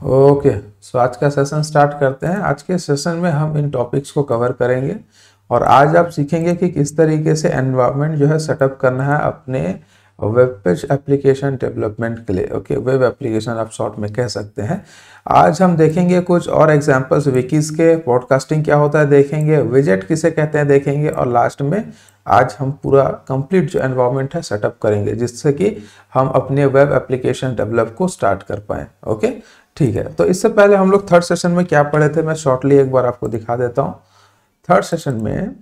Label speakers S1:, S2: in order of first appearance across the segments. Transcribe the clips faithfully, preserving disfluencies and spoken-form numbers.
S1: Okay, सो आज का session start करते हैं। आज के सेशन में हम इन टॉपिक्स को कवर करेंगे और आज आप सीखेंगे कि किस तरीके से एनवायरनमेंट जो है सेटअप करना है अपने वेब पेज एप्लीकेशन डेवलपमेंट के लिए। ओके, वेब एप्लीकेशन आप शॉर्ट में कह सकते हैं। आज हम देखेंगे कुछ और एग्जांपल्स विकीज के, पॉडकास्टिंग क्या होता है देखेंगे, विजेट किसे कहते हैं देखेंगे, और लास्ट में आज हम पूरा कंप्लीट जो एनवायरनमेंट है सेटअप करेंगे जिससे कि हम अपने वेब एप्लीकेशन डेवलप को स्टार्ट कर पाएँ। ओके, ठीक है। तो इससे पहले हम लोग थर्ड सेशन में क्या पढ़े थे मैं शॉर्टली एक बार आपको दिखा देता हूँ। थर्ड सेशन में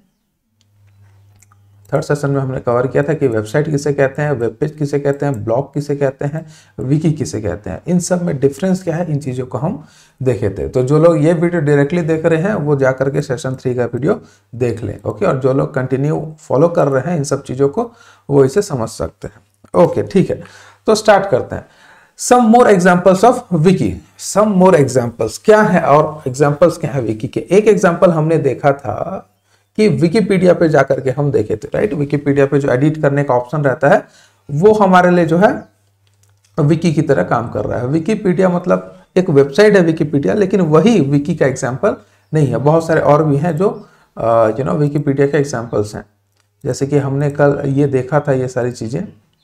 S1: थर्ड सेशन में हमने कवर किया था कि वेबसाइट किसे कहते हैं, वेब पेज किसे कहते हैं, ब्लॉग किसे कहते हैं, विकी किसे कहते हैं, इन सब में डिफरेंस क्या है, इन चीज़ों को हम देखे थे। तो जो लोग ये वीडियो डायरेक्टली देख रहे हैं वो जा करके सेशन थ्री का वीडियो देख लें। ओके, और जो लोग कंटिन्यू फॉलो कर रहे हैं इन सब चीज़ों को वो इसे समझ सकते हैं। ओके, ठीक है, तो स्टार्ट करते हैं। Some more examples of wiki. Some more examples क्या है और एग्जाम्पल्स क्या है विकी के। एक एग्जाम्पल हमने देखा था कि विकिपीडिया पे जाकर के हम देखे थे, राइट। विकिपीडिया पे जो एडिट करने का ऑप्शन रहता है वो हमारे लिए जो है विकी की तरह काम कर रहा है। विकिपीडिया मतलब एक वेबसाइट है विकिपीडिया, लेकिन वही विकी का एग्जाम्पल नहीं है। बहुत सारे और भी हैं जो यू नो विकिपीडिया के एग्जाम्पल्स हैं। जैसे कि हमने कल ये देखा था, ये सारी चीजें,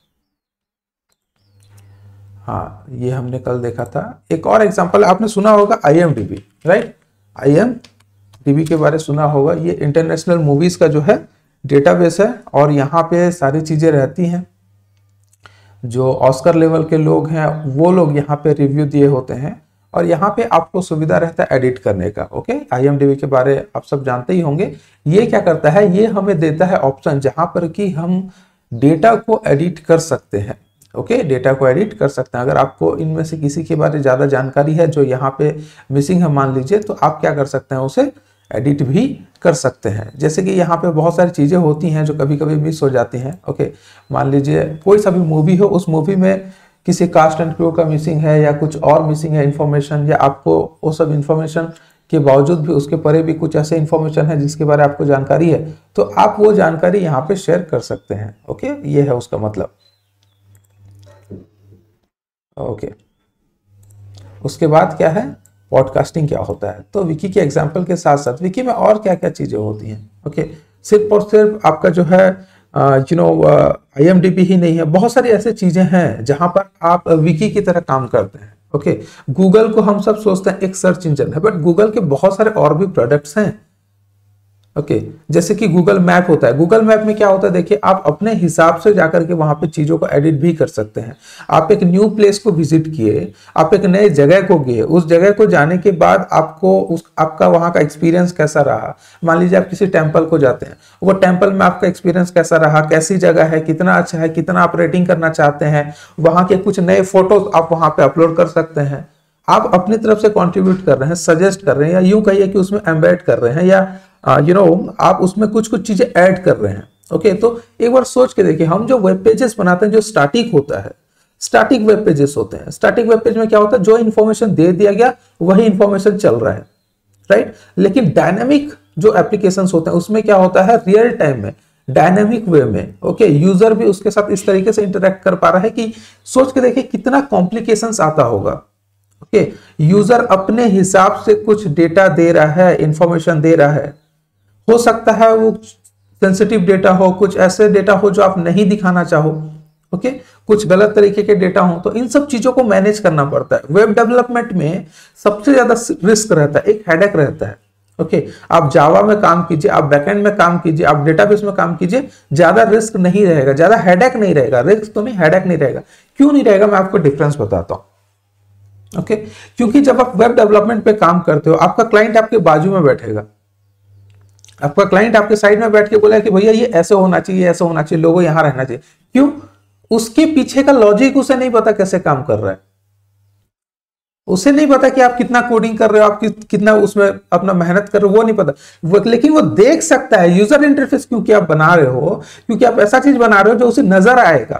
S1: हाँ ये हमने कल देखा था। एक और एग्जांपल आपने सुना होगा I M D B, right. I M D B के बारे सुना होगा। ये इंटरनेशनल मूवीज का जो है डेटाबेस है और यहाँ पे सारी चीजें रहती हैं। जो ऑस्कर लेवल के लोग हैं वो लोग यहाँ पे रिव्यू दिए होते हैं और यहाँ पे आपको सुविधा रहता है एडिट करने का। Okay, I M D B के बारे आप सब जानते ही होंगे। ये क्या करता है, ये हमें देता है ऑप्शन जहां पर कि हम डेटा को एडिट कर सकते हैं। ओके okay, डेटा को एडिट कर सकते हैं। अगर आपको इनमें से किसी के बारे में ज़्यादा जानकारी है जो यहाँ पे मिसिंग है मान लीजिए, तो आप क्या कर सकते हैं, उसे एडिट भी कर सकते हैं। जैसे कि यहाँ पे बहुत सारी चीज़ें होती हैं जो कभी कभी मिस हो जाती हैं। ओके okay, मान लीजिए कोई सा भी मूवी हो, उस मूवी में किसी कास्ट एंड क्रू का मिसिंग है या कुछ और मिसिंग है इन्फॉर्मेशन, या आपको वो सब इन्फॉर्मेशन के बावजूद भी उसके परे भी कुछ ऐसे इन्फॉर्मेशन है जिसके बारे में आपको जानकारी है, तो आप वो जानकारी यहाँ पे शेयर कर सकते हैं। ओके okay, ये है उसका मतलब। Okay okay. उसके बाद क्या है, पॉडकास्टिंग क्या होता है। तो विकी के एग्जांपल के साथ साथ विकी में और क्या क्या चीजें होती हैं। Okay okay. सिर्फ और सिर्फ आपका जो है you know I M D B ही नहीं है, बहुत सारी ऐसी चीजें हैं जहां पर आप विकी की तरह काम करते हैं। Okay okay. गूगल को हम सब सोचते हैं एक सर्च इंजन है, बट गूगल के बहुत सारे और भी प्रोडक्ट्स हैं। ओके okay, जैसे कि गूगल मैप होता है। गूगल मैप में क्या होता है देखिए, आप अपने हिसाब से जाकर के वहां पे चीजों को एडिट भी कर सकते हैं। आप एक न्यू प्लेस को विजिट किए, आप एक नए जगह को गए, उस जगह को जाने के बाद आपको उस आपका वहां का एक्सपीरियंस कैसा रहा। मान लीजिए आप किसी टेम्पल को जाते हैं, वो टेम्पल में आपका एक्सपीरियंस कैसा रहा, कैसी जगह है, कितना अच्छा है, कितना आप रेटिंग करना चाहते हैं, वहां के कुछ नए फोटोज आप वहां पे अपलोड कर सकते हैं। आप अपनी तरफ से कॉन्ट्रीब्यूट कर रहे हैं, सजेस्ट कर रहे हैं, या यूं कहिए कि उसमें एम्बेड कर रहे हैं, या यू नो आप उसमें कुछ कुछ चीजें ऐड कर रहे हैं। ओके okay, तो एक बार सोच के देखिए, हम जो वेब पेजेस बनाते हैं जो स्टैटिक होता है, स्टैटिक वेब पेजेस होते हैं। स्टैटिक वेब पेज में क्या होता है, जो इन्फॉर्मेशन दे दिया गया वही इन्फॉर्मेशन चल रहा है, राइट। लेकिन डायनेमिक जो एप्लीकेशंस होते हैं उसमें क्या होता है, रियल टाइम में डायनेमिक वे में ओके okay, यूजर भी उसके साथ इस तरीके से इंटरेक्ट कर पा रहा है कि सोच के देखिए कितना कॉम्प्लिकेशंस आता होगा। ओके okay, यूजर अपने हिसाब से कुछ डेटा दे रहा है, इंफॉर्मेशन दे रहा है। हो सकता है वो सेंसिटिव डेटा हो, कुछ ऐसे डेटा हो जो आप नहीं दिखाना चाहो। Okay okay? कुछ गलत तरीके के डेटा हो, तो इन सब चीजों को मैनेज करना पड़ता है। वेब डेवलपमेंट में सबसे ज्यादा रिस्क रहता है, एक हेडेक रहता है। Okay okay? आप जावा में काम कीजिए, आप बैकएंड में काम कीजिए, आप डेटाबेस में काम कीजिए, ज्यादा रिस्क नहीं रहेगा, ज्यादा हेडेक नहीं रहेगा। रिस्क तो नहीं, हेडेक नहीं रहेगा। क्यों नहीं रहेगा, मैं आपको डिफरेंस बताता हूं। Okay okay? क्योंकि जब आप वेब डेवलपमेंट पे काम करते हो, आपका क्लाइंट आपके बाजू में बैठेगा। आपका क्लाइंट आपके साइड में बैठ के बोला कि भैया ये ऐसे होना चाहिए, ऐसे होना चाहिए, लोगों यहां रहना चाहिए। क्यों? उसके पीछे का लॉजिक उसे नहीं पता कैसे काम कर रहा है। उसे नहीं पता कि आप कितना कोडिंग कर रहे हो, आप कि, कितना उसमें अपना मेहनत कर रहे हो, वो नहीं पता वो, लेकिन वो देख सकता है यूजर इंटरफेस क्योंकि आप बना रहे हो, क्योंकि आप ऐसा चीज बना रहे हो जो उसे नजर आएगा।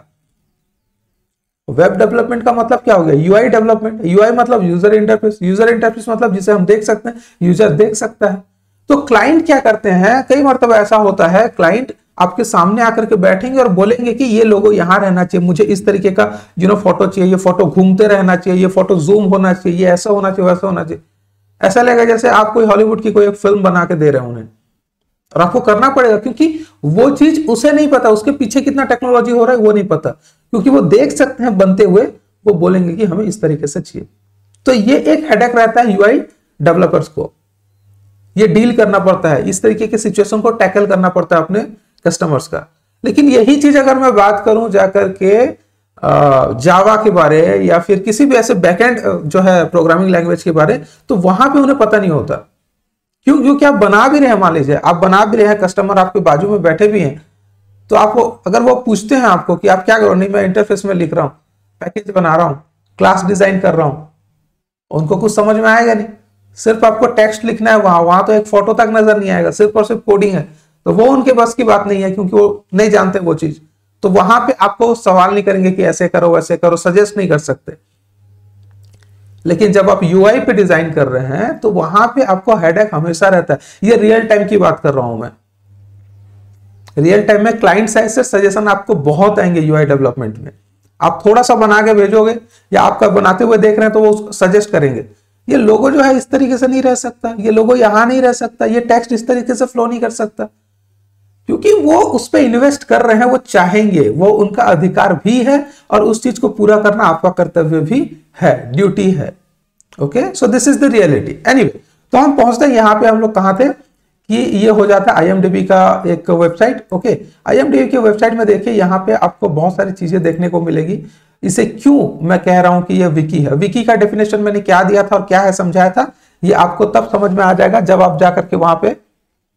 S1: वेब डेवलपमेंट का मतलब क्या हो गया, यूआई डेवलपमेंट। यूआई मतलब यूजर इंटरफेस, यूजर इंटरफेस मतलब जिसे हम देख सकते हैं, यूजर देख सकता है। तो क्लाइंट क्या करते हैं, कई मरतबा ऐसा होता है क्लाइंट आपके सामने आकर के बैठेंगे और बोलेंगे कि ये लोगो यहाँ रहना चाहिए, मुझे इस तरीके का यू नो फोटो चाहिए, ये फोटो घूमते रहना चाहिए, ये फोटो जूम होना चाहिए, ये ऐसा होना चाहिए, वैसा होना चाहिए। ऐसा लगेगा जैसे आप कोई हॉलीवुड की कोई एक फिल्म बना के दे रहे हैं उन्हें, और आपको करना पड़ेगा क्योंकि वो चीज उसे नहीं पता, उसके पीछे कितना टेक्नोलॉजी हो रहा है वो नहीं पता, क्योंकि वो देख सकते हैं बनते हुए, वो बोलेंगे कि हमें इस तरीके से चाहिए। तो ये एक हेडेक रहता है यूआई डेवलपर्स को, ये डील करना पड़ता है, इस तरीके की सिचुएशन को टैकल करना पड़ता है अपने कस्टमर्स का। लेकिन यही चीज अगर मैं बात करूं जाकर के जावा के बारे या फिर किसी भी ऐसे बैकएंड जो है प्रोग्रामिंग लैंग्वेज के बारे, तो वहां पे उन्हें पता नहीं होता। क्यों? क्योंकि आप बना भी रहे हैं, मान लीजिए आप बना भी रहे हैं, कस्टमर आपके बाजू में बैठे भी हैं, तो आपको अगर वो पूछते हैं आपको कि आप क्या करो, नहीं मैं इंटरफेस में लिख रहा हूं, पैकेज बना रहा हूं, क्लास डिजाइन कर रहा हूं, उनको कुछ समझ में आएगा नहीं। सिर्फ आपको टेक्स्ट लिखना है, वहां वहां तो एक फोटो तक नजर नहीं आएगा, सिर्फ और सिर्फ कोडिंग है, तो वो उनके बस की बात नहीं है क्योंकि वो नहीं जानते वो चीज। तो वहां पे आपको सवाल नहीं करेंगे कि ऐसे करो वैसे करो, सजेस्ट नहीं कर सकते। लेकिन जब आप यूआई पे डिजाइन कर रहे हैं तो वहां पे आपको हेडेक हमेशा रहता है। ये रियल टाइम की बात कर रहा हूं मैं, रियल टाइम में क्लाइंट साइड से सजेशन आपको बहुत आएंगे यूआई डेवलपमेंट में। आप थोड़ा सा बना के भेजोगे या आपका बनाते हुए देख रहे हैं तो वो सजेस्ट करेंगे ये लोगो जो है इस तरीके से नहीं रह सकता, ये लोगो यहां नहीं रह सकता, ये टेक्स्ट इस तरीके से फ्लो नहीं कर सकता, क्योंकि वो उस पर इन्वेस्ट कर रहे हैं, वो चाहेंगे, वो उनका अधिकार भी है और उस चीज को पूरा करना आपका कर्तव्य भी है, ड्यूटी है। Okay, so this is the reality. Anyway, तो हम पहुंचते हैं यहाँ पे, हम लोग कहां थे कि ये हो जाता है आईएमडीबी का एक वेबसाइट। ओके, आईएमडीबी की वेबसाइट में देखिए यहाँ पे आपको बहुत सारी चीजें देखने को मिलेगी। इसे क्यों मैं कह रहा हूं कि ये विकी है, विकी का डेफिनेशन मैंने क्या दिया था और क्या है समझाया था, ये आपको तब समझ में आ जाएगा जब आप जाकर के वहां पे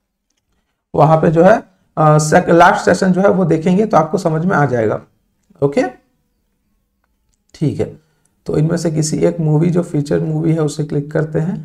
S1: वहां पे जो है लास्ट सेशन जो है वो देखेंगे तो आपको समझ में आ जाएगा। ओके, ठीक है, तो इनमें से किसी एक मूवी जो फीचर मूवी है उसे क्लिक करते हैं।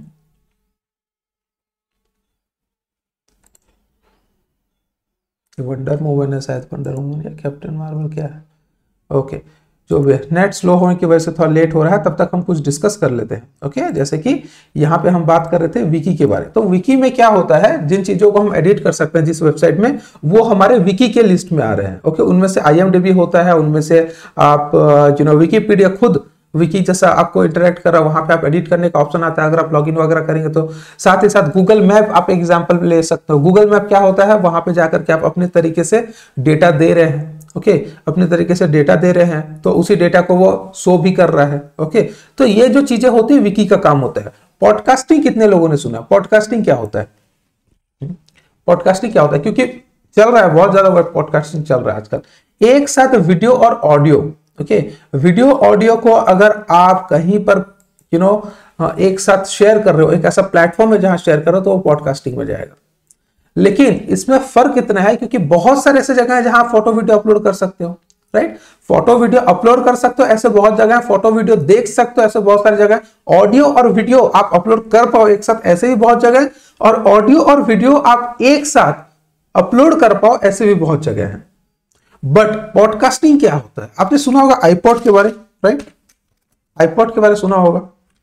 S1: वंडर वुमन है शायद, वंडर वुमन या कैप्टन मार्वल क्या है। ओके, जो नेट स्लो होने की वजह से थोड़ा लेट हो रहा है, तब तक हम कुछ डिस्कस कर लेते हैं। ओके, जैसे कि यहाँ पे हम बात कर रहे थे विकी के बारे। तो विकी में क्या होता है, जिन चीजों को हम एडिट कर सकते हैं जिस वेबसाइट में, वो हमारे विकी के लिस्ट में आ रहे हैं। ओके, उनमें से आईएमडीबी होता है, उनमें से आप यू नो विकीपीडिया खुद विकी जैसा आपको इंटरेक्ट कर रहा है, वहां पे आप एडिट करने का ऑप्शन आता है अगर आप लॉगिन वगैरह करेंगे तो। साथ ही साथ गूगल मैप आप एग्जांपल ले सकते हो। गूगल मैप क्या होता है, वहां पे जाकर के आप अपने तरीके से डेटा दे रहे हैं। ओके okay, अपने तरीके से डेटा दे रहे हैं तो उसी डेटा को वो शो भी कर रहा है। ओके okay, तो ये जो चीजें होती है विकी का काम होता है। पॉडकास्टिंग कितने लोगों ने सुना? पॉडकास्टिंग क्या होता है? पॉडकास्टिंग क्या होता है? क्योंकि चल रहा है बहुत ज्यादा पॉडकास्टिंग चल रहा है आजकल, एक साथ वीडियो और ऑडियो। ओके, वीडियो ऑडियो को अगर आप कहीं पर यू you नो know, एक साथ शेयर कर रहे हो, एक ऐसा प्लेटफॉर्म है जहां शेयर कर रहे हो, तो वो पॉडकास्टिंग में जाएगा। लेकिन इसमें फर्क इतना है क्योंकि बहुत सारे ऐसे जगह हैं जहां फोटो वीडियो अपलोड कर सकते हो, राइट? फोटो वीडियो अपलोड कर सकते हो, ऐसे बहुत जगह है। फोटो वीडियो देख सकते हो, ऐसे बहुत सारी जगह है। ऑडियो और वीडियो आप अपलोड कर पाओ एक साथ, ऐसे भी बहुत जगह है। और ऑडियो और वीडियो आप एक साथ अपलोड कर पाओ, ऐसे भी बहुत जगह है। बट पॉडकास्टिंग क्या होता है? आपने सुना होगा आईपॉड के बारे, राइट? आईपॉड के बारे सुना होगा।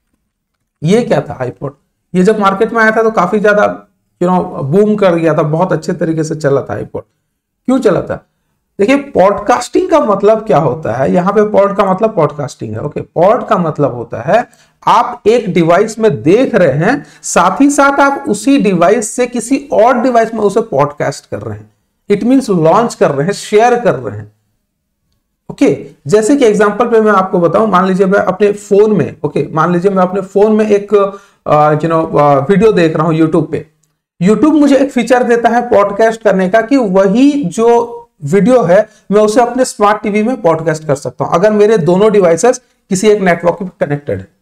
S1: ये क्या था आईपॉड? ये जब मार्केट में आया था तो काफी ज्यादा यू नो बूम कर गया था, बहुत अच्छे तरीके से चला था आईपॉड। क्यों चला था? देखिए, पॉडकास्टिंग का मतलब क्या होता है, यहां पे पॉड का मतलब पॉडकास्टिंग है। ओके, पॉड का मतलब होता है आप एक डिवाइस में देख रहे हैं, साथ ही साथ आप उसी डिवाइस से किसी और डिवाइस में उसे पॉडकास्ट कर रहे हैं। इट मींस लॉन्च कर रहे हैं, शेयर कर रहे हैं। ओके okay, जैसे कि एग्जांपल पे मैं आपको बताऊं, मान लीजिए मैं अपने फोन में ओके okay, मान लीजिए मैं अपने फोन में एक यू नो वीडियो देख रहा हूं यूट्यूब पे। यूट्यूब मुझे एक फीचर देता है पॉडकास्ट करने का कि वही जो वीडियो है मैं उसे अपने स्मार्ट टीवी में पॉडकास्ट कर सकता हूं अगर मेरे दोनों डिवाइसेस किसी एक नेटवर्क पे कनेक्टेड है।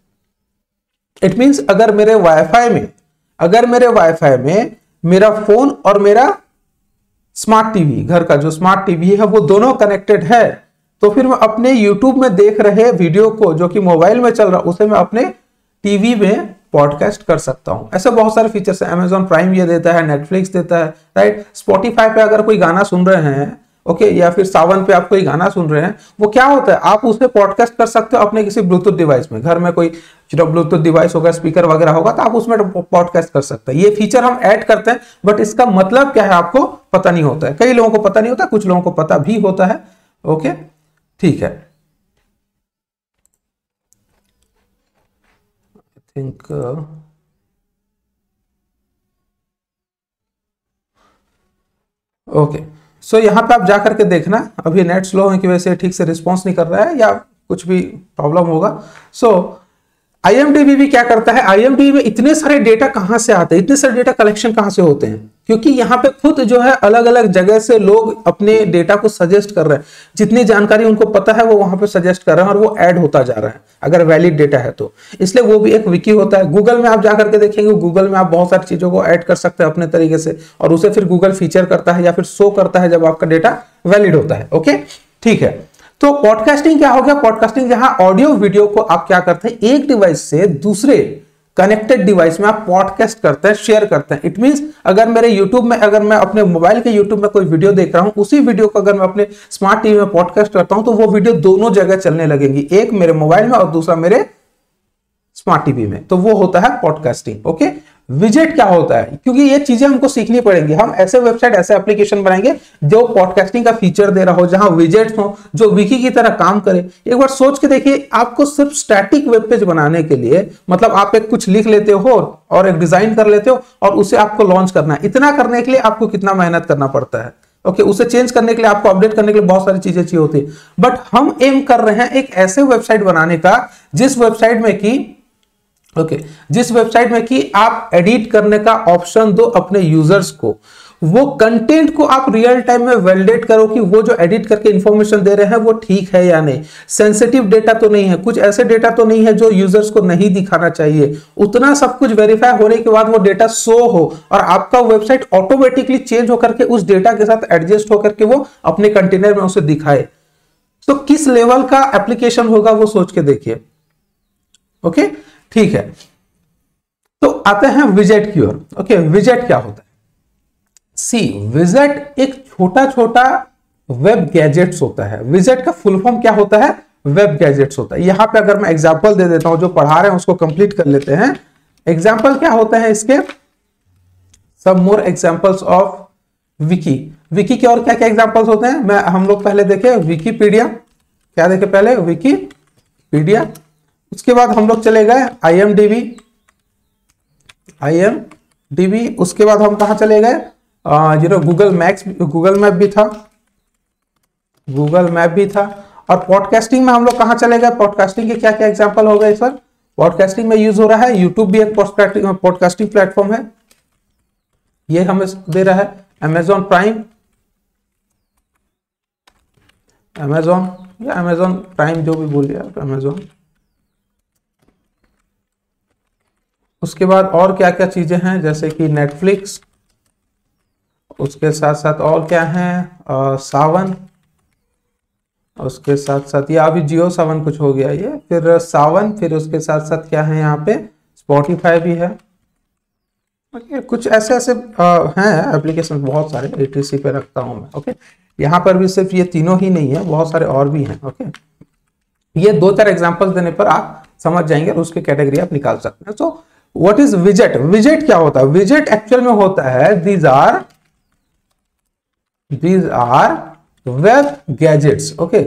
S1: इट मींस अगर मेरे वाईफाई में अगर मेरे वाईफाई में मेरा फोन और मेरा स्मार्ट टीवी, घर का जो स्मार्ट टीवी है, वो दोनों कनेक्टेड है, तो फिर मैं अपने यूट्यूब में देख रहे वीडियो को जो कि मोबाइल में चल रहा उसे मैं अपने टीवी में पॉडकास्ट कर सकता हूं। ऐसे बहुत सारे फीचर्स है। अमेजॉन प्राइम ये देता है, नेटफ्लिक्स देता है, राइट? स्पॉटिफाई पे अगर कोई गाना सुन रहे हैं ओके okay, या फिर सावन पे आप कोई गाना सुन रहे हैं, वो क्या होता है, आप उसे पॉडकास्ट कर सकते हो अपने किसी ब्लूटूथ डिवाइस में। घर में कोई ब्लूटूथ डिवाइस होगा, स्पीकर वगैरह होगा, तो आप उसमें पॉडकास्ट कर सकते हैं। ये फीचर हम ऐड करते हैं, बट इसका मतलब क्या है आपको पता नहीं होता है। कई लोगों को पता नहीं होता, कुछ लोगों को पता भी होता है। ओके, ठीक है। आई थिंक ओके, सो यहां पे आप जाकर के देखना, अभी नेट स्लो है की वजह से ठीक से रिस्पॉन्स नहीं कर रहा है या कुछ भी प्रॉब्लम होगा। सो आईएमडीबी भी क्या करता है, आईएमडीबी में इतने सारे डेटा कहां से आते हैं, इतने सारे डेटा कलेक्शन कहां से होते हैं, क्योंकि यहाँ पे खुद जो है अलग अलग जगह से लोग अपने डेटा को सजेस्ट कर रहे हैं। जितनी जानकारी उनको पता है वो वहां पे सजेस्ट कर रहे हैं और वो ऐड होता जा रहा है, अगर वैलिड डेटा है तो। इसलिए वो भी एक विकी होता है। गूगल में आप जाकर के देखेंगे, गूगल में आप बहुत सारी चीजों को ऐड कर सकते हैं अपने तरीके से, और उसे फिर गूगल फीचर करता है या फिर शो करता है जब आपका डेटा वैलिड होता है। ओके, ठीक है। तो पॉडकास्टिंग क्या हो गया, पॉडकास्टिंग जहां ऑडियो वीडियो को आप क्या करते हैं, एक डिवाइस से दूसरे कनेक्टेड डिवाइस में आप पॉडकास्ट करते हैं, शेयर करते हैं। इट मींस अगर मेरे यूट्यूब में, अगर मैं अपने मोबाइल के यूट्यूब में कोई वीडियो देख रहा हूं, उसी वीडियो को अगर मैं अपने स्मार्ट टीवी में पॉडकास्ट करता हूं, तो वो वीडियो दोनों जगह चलने लगेंगी, एक मेरे मोबाइल में और दूसरा मेरे स्मार्ट टीवी में। तो वो होता है पॉडकास्टिंग। ओके, विजेट क्या होता है, क्योंकि ये चीजें हमको सीखनी पड़ेंगी। हम ऐसे वेबसाइट, ऐसे एप्लीकेशन बनाएंगे जो पॉडकास्टिंग का फीचर दे रहा हो, जहां विजेट्स हो, जो विकी की तरह काम करे। एक बार सोच के देखिए, आपको सिर्फ स्टैटिक वेब पेज बनाने के लिए, मतलब आप एक कुछ लिख लेते हो और एक डिजाइन कर लेते हो और उसे आपको लॉन्च करना है। इतना करने के लिए आपको कितना मेहनत करना पड़ता है। ओके okay, उसे चेंज करने के लिए, आपको अपडेट करने के लिए बहुत सारी चीजें चाहिए होती है। बट हम एम कर रहे हैं एक ऐसे वेबसाइट बनाने का जिस वेबसाइट में कि ओके okay, जिस वेबसाइट में कि आप एडिट करने का ऑप्शन दो अपने यूजर्स को, वो कंटेंट को आप रियल टाइम में वैलिडेट करो कि वो जो एडिट करके इंफॉर्मेशन दे रहे हैं वो ठीक है या नहीं, सेंसिटिव डेटा तो नहीं है, कुछ ऐसे डेटा तो नहीं है जो यूजर्स को नहीं दिखाना चाहिए। उतना सब कुछ वेरीफाई होने के बाद वो डेटा शो हो और आपका वेबसाइट ऑटोमेटिकली चेंज होकर के उस डेटा के साथ एडजस्ट होकर के वो अपने कंटेनर में उसे दिखाए। तो किस लेवल का एप्लीकेशन होगा वो सोच के देखिए। Okay okay? ठीक है, तो आते हैं विजेट की ओर। ओके, विजेट क्या होता है, सी विजेट एक छोटा छोटा वेब गैजेट्स होता है। विजेट का फुल फॉर्म क्या होता है, वेब गैजेट्स होता है। यहां पे अगर मैं एग्जांपल दे देता हूं, जो पढ़ा रहे हैं उसको कंप्लीट कर लेते हैं। एग्जांपल क्या होता है इसके, some more examples of wiki. Wiki के और क्या क्या एग्जांपल्स होते हैं, मैं हम लोग पहले देखे विकीपीडिया, क्या देखे पहले, विकीपीडिया। उसके बाद हम लोग चले गए आईएमडीबी, आईएमडीबी। उसके बाद हम कहां चले गए, जो गूगल मैप्स, गूगल मैप भी था, गूगल मैप भी था। और पॉडकास्टिंग में हम लोग कहां चले गए, पॉडकास्टिंग के क्या क्या एग्जांपल हो गए सर। पॉडकास्टिंग में यूज हो रहा है, यूट्यूब भी एक पॉडकास्टिंग प्लेटफॉर्म है, ये हमें दे रहा है अमेजॉन प्राइम, अमेजॉन या अमेजॉन प्राइम जो भी बोलिए आप, अमेजॉन। उसके बाद और क्या क्या चीजें हैं, जैसे कि नेटफ्लिक्स, उसके साथ साथ और क्या है, आ, सावन, उसके साथ साथ ये अभी जियो सावन कुछ हो गया ये, फिर सावन, फिर उसके साथ साथ क्या है यहाँ पे स्पॉटिफाई भी है। ओके, कुछ ऐसे ऐसे आ, हैं एप्लीकेशन, बहुत सारे एटीसी पे रखता हूं मैं। ओके, यहाँ पर भी सिर्फ ये तीनों ही नहीं है, बहुत सारे और भी हैं। ओके, ये दो चार एग्जांपल्स देने पर आप समझ जाएंगे और उसके कैटेगरी आप निकाल सकते हैं। सो व्हाट इज विजेट, विजेट क्या होता है, विजेट एक्चुअल में होता है these are these are web gadgets. Okay,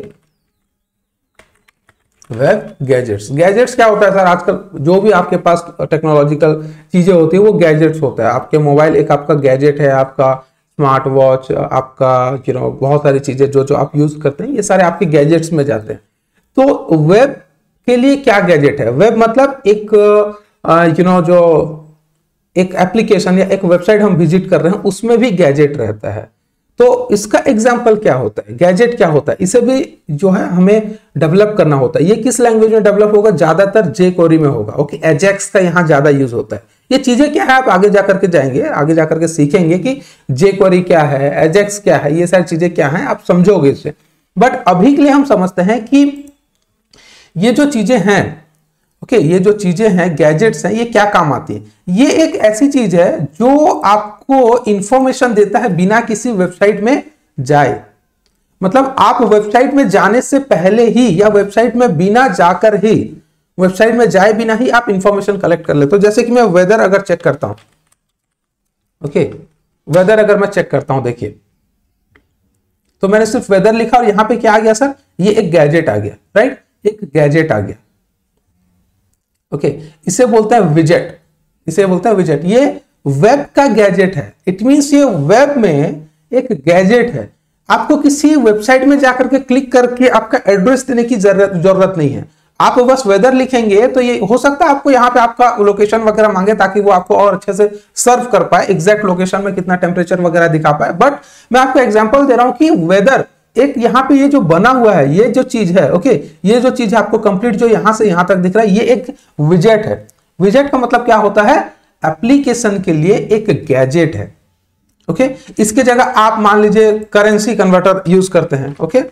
S1: web gadgets. Gadgets क्या होता है सर, आजकल जो भी आपके पास टेक्नोलॉजिकल चीजें होती है वो गैजेट्स होता है। आपके मोबाइल एक आपका गैजेट है, आपका स्मार्ट वॉच, आपका यू नो बहुत सारी चीजें जो जो आप यूज करते हैं, ये सारे आपके गैजेट्स में जाते हैं। तो वेब के लिए क्या गैजेट है, वेब मतलब एक यू नो जो एक एप्लीकेशन या एक वेबसाइट हम विजिट कर रहे हैं उसमें भी गैजेट रहता है। तो इसका एग्जांपल क्या होता है, गैजेट क्या होता है, इसे भी जो है हमें डेवलप करना होता है। ये किस लैंग्वेज में डेवलप होगा, ज्यादातर जेक्वेरी में होगा। ओके, एजेक्स का यहाँ ज्यादा यूज होता है। ये चीजें क्या है आप आगे जाकर के जाएंगे, आगे जाकर के सीखेंगे कि जेक्वेरी क्या है, एजेक्स क्या है, ये सारी चीजें क्या है, आप समझोगे इससे। बट अभी के लिए हम समझते हैं कि ये जो चीजें हैं, ओके okay, ये जो चीजें हैं, गैजेट्स हैं, ये क्या काम आती है। ये एक ऐसी चीज है जो आपको इंफॉर्मेशन देता है बिना किसी वेबसाइट में जाए। मतलब आप वेबसाइट में जाने से पहले ही या वेबसाइट में बिना जाकर ही वेबसाइट में जाए बिना ही आप इंफॉर्मेशन कलेक्ट कर ले। तो जैसे कि मैं वेदर अगर चेक करता हूं, ओके, वेदर अगर मैं चेक करता हूं, देखिए तो मैंने सिर्फ वेदर लिखा और यहां पे क्या आ गया सर, ये एक गैजेट आ गया, राइट, एक गैजेट आ गया। ओके, इसे बोलते हैं विजेट, इसे बोलते हैं विजेट। ये वेब का गैजेट है, इट मींस ये वेब में एक गैजेट है। आपको किसी वेबसाइट में जाकर के क्लिक करके आपका एड्रेस देने की जरूरत जरूरत नहीं है। आप बस वेदर लिखेंगे तो ये हो सकता है आपको यहाँ पे आपका लोकेशन वगैरह मांगे ताकि वो आपको और अच्छे से सर्व कर पाए, एग्जैक्ट लोकेशन में कितना टेम्परेचर वगैरह दिखा पाए। बट मैं आपको एग्जांपल दे रहा हूं कि वेदर एक यहाँ पे ये जो बना हुआ है, ये जो चीज है, ओके, ये जो चीज है आपको कंप्लीट जो यहां से यहां तक दिख रहा है, ये एक विजेट है। विजेट का मतलब क्या होता है, एप्लीकेशन के लिए एक गैजेट है। ओके, इसके जगह आप मान लीजिए करेंसी कन्वर्टर यूज करते हैं, ओके,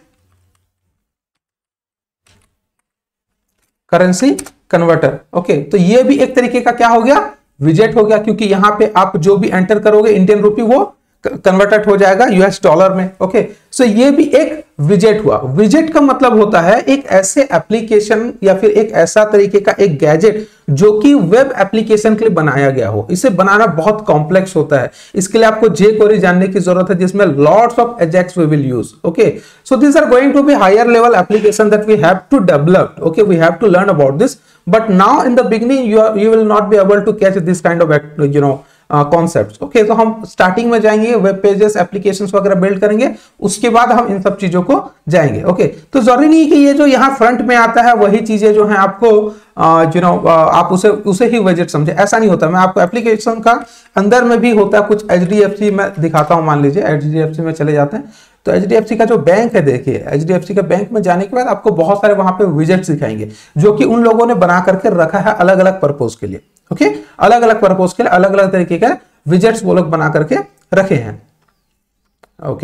S1: करेंसी कन्वर्टर, ओके, तो ये भी एक तरीके का क्या हो गया, विजेट हो गया, क्योंकि यहां पे आप जो भी एंटर करोगे इंडियन रुपी वो कन्वर्टेड हो जाएगा यूएस डॉलर में। ओके, सो ये भी एक विजेट हुआ। विजेट का मतलब होता है एक ऐसे एप्लीकेशन या फिर एक ऐसा तरीके का एक गैजेट जो कि वेब एप्लीकेशन के लिए बनाया गया हो। इसे बनाना बहुत कॉम्प्लेक्स होता है, इसके लिए आपको जे क्वेरी जानने की जरूरत है जिसमें lots of AJAX we will use. Okay, so this are going to be higher level application that we have to develop. Okay, we have to learn about this, but now in the beginning you you will not be able to catch this kind of you know concepts. Okay, तो हम starting में जाएंगे, web pages applications वगैरह build करेंगे, उसके बाद हम इन सब चीजों को जाएंगे। ओके, तो जरूरी नहीं कि ये जो यहाँ फ्रंट में आता है वही चीजें जो हैं आपको यू नो आप उसे उसे ही विजेट समझे, ऐसा नहीं होता। मैं आपको एप्लीकेशन का अंदर में भी होता है कुछ। एचडीएफसी में दिखाता हूं, मान लीजिए एचडीएफसी में चले जाते हैं, तो एचडीएफसी का जो बैंक है, देखिए एचडीएफसी के बैंक में जाने के बाद आपको बहुत सारे वहां पे विजेट्स दिखाएंगे जो कि उन लोगों ने बना करके रखा है अलग अलग पर्पज के लिए। ओके, अलग अलग पर्पज के लिए अलग अलग तरीके का विजेट्स वो लोग बना करके रखे हैं। ओके,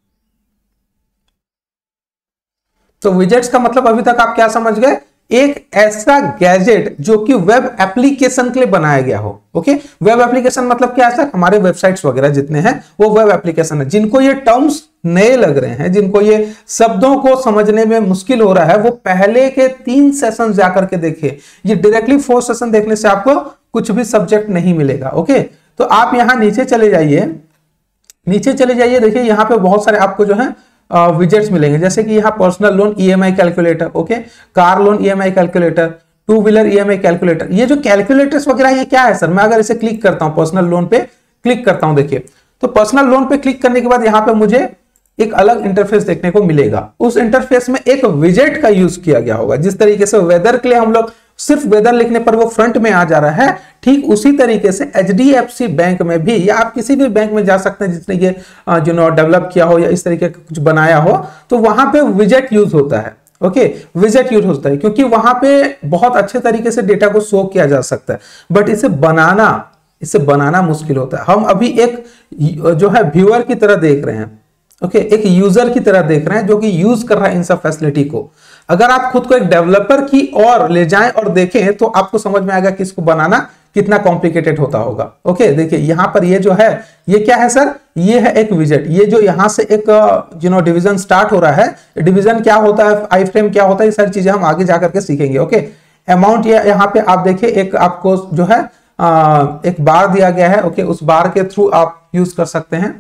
S1: तो विजेट्स का मतलब अभी तक आप क्या समझ गए, एक ऐसा गैजेट जो कि वेब एप्लीकेशन के लिए बनाया गया हो। ओके, वेब एप्लीकेशन मतलब क्या है सर, हमारे वेबसाइट्स वगैरह जितने हैं वो वेब एप्लीकेशन है। जिनको ये टर्म्स नए लग रहे हैं, जिनको ये शब्दों को समझने में मुश्किल हो रहा है, वो पहले के तीन सेशन जाकर के देखिए। ये डायरेक्टली फोर सेशन देखने से आपको कुछ भी सब्जेक्ट नहीं मिलेगा। ओके, तो आप यहां नीचे चले जाइए, नीचे चले जाइए, देखिए यहां पे बहुत सारे आपको जो है विजेट्स मिलेंगे, जैसे कि यहाँ personal loan EMI calculator, okay, car loan EMI calculator, two wheeler EMI calculator. ये जो कैलकुलेटर्स वगैरह ये क्या है सर, मैं अगर इसे क्लिक करता हूं, पर्सनल लोन पे क्लिक करता हूं, देखिए तो पर्सनल लोन पे क्लिक करने के बाद यहाँ पे मुझे एक अलग इंटरफेस देखने को मिलेगा। उस इंटरफेस में एक विजेट का यूज किया गया होगा। जिस तरीके से वेदर के लिए हम लोग सिर्फ वेदर लिखने पर वो फ्रंट में आ जा रहा है, ठीक उसी तरीके से एचडीएफसी बैंक में भी, या आप किसी भी बैंक में जा सकते हैं जिसने ये जो नो डेवलप किया हो या इस तरीके का कुछ बनाया हो, तो वहां पे विजेट यूज होता है। ओके, विजेट यूज होता है क्योंकि वहां पे बहुत अच्छे तरीके से डेटा को शो किया जा सकता है, बट इसे बनाना इसे बनाना मुश्किल होता है। हम अभी एक जो है व्यूअर की तरह देख रहे हैं, ओके okay, एक यूजर की तरह देख रहे हैं जो कि यूज कर रहा है इन सब फैसिलिटी को। अगर आप खुद को एक डेवलपर की ओर ले जाएं और देखें तो आपको समझ में आएगा कि इसको बनाना कितना कॉम्प्लिकेटेड होता होगा। ओके okay, देखिए यहां पर ये जो है ये क्या है सर, ये है एक विजेट। ये जो यहां से एक यू नो डिवीजन स्टार्ट हो रहा है, डिवीजन क्या होता है, आई फ्रेम क्या होता है, ये सारी चीजें हम आगे जाकर के सीखेंगे। ओके okay, अमाउंट यहाँ पे आप देखिए एक आपको जो है आ, एक बार दिया गया है। ओके okay, उस बार के थ्रू आप यूज कर सकते हैं।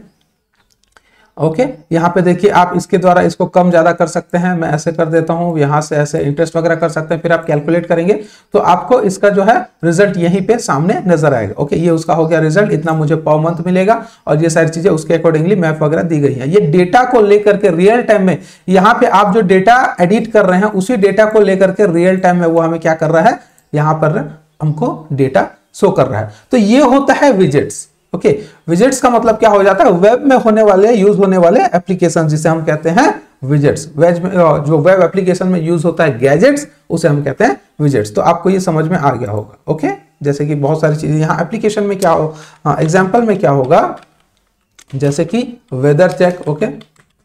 S1: ओके okay, यहाँ पे देखिए आप इसके द्वारा इसको कम ज्यादा कर सकते हैं। मैं ऐसे कर देता हूं, यहां से ऐसे इंटरेस्ट वगैरह कर सकते हैं, फिर आप कैलकुलेट करेंगे तो आपको इसका जो है रिजल्ट यहीं पे सामने नजर आएगा। ओके okay, ये उसका हो गया रिजल्ट, इतना मुझे पर मंथ मिलेगा और ये सारी चीजें उसके अकॉर्डिंगली मैप वगैरह दी गई है। ये डेटा को लेकर के रियल टाइम में यहाँ पे आप जो डेटा एडिट कर रहे हैं उसी डेटा को लेकर के रियल टाइम में वो हमें क्या कर रहा है, यहाँ पर हमको डेटा शो कर रहा है। तो ये होता है विजेट्स। ओके okay, विजेट्स का मतलब क्या हो जाता है, वेब में होने वाले यूज होने वाले एप्लीकेशन जिसे हम कहते हैं विजेट्स। वेब में जो वेब एप्लीकेशन में यूज होता है गैजेट्स, उसे हम कहते हैं विजेट्स। तो आपको ये समझ में आ गया होगा। Okay okay? जैसे कि बहुत सारी चीजें यहाँ एप्लीकेशन में क्या हो, एग्जाम्पल में क्या होगा, जैसे कि वेदर चेक। Okay okay?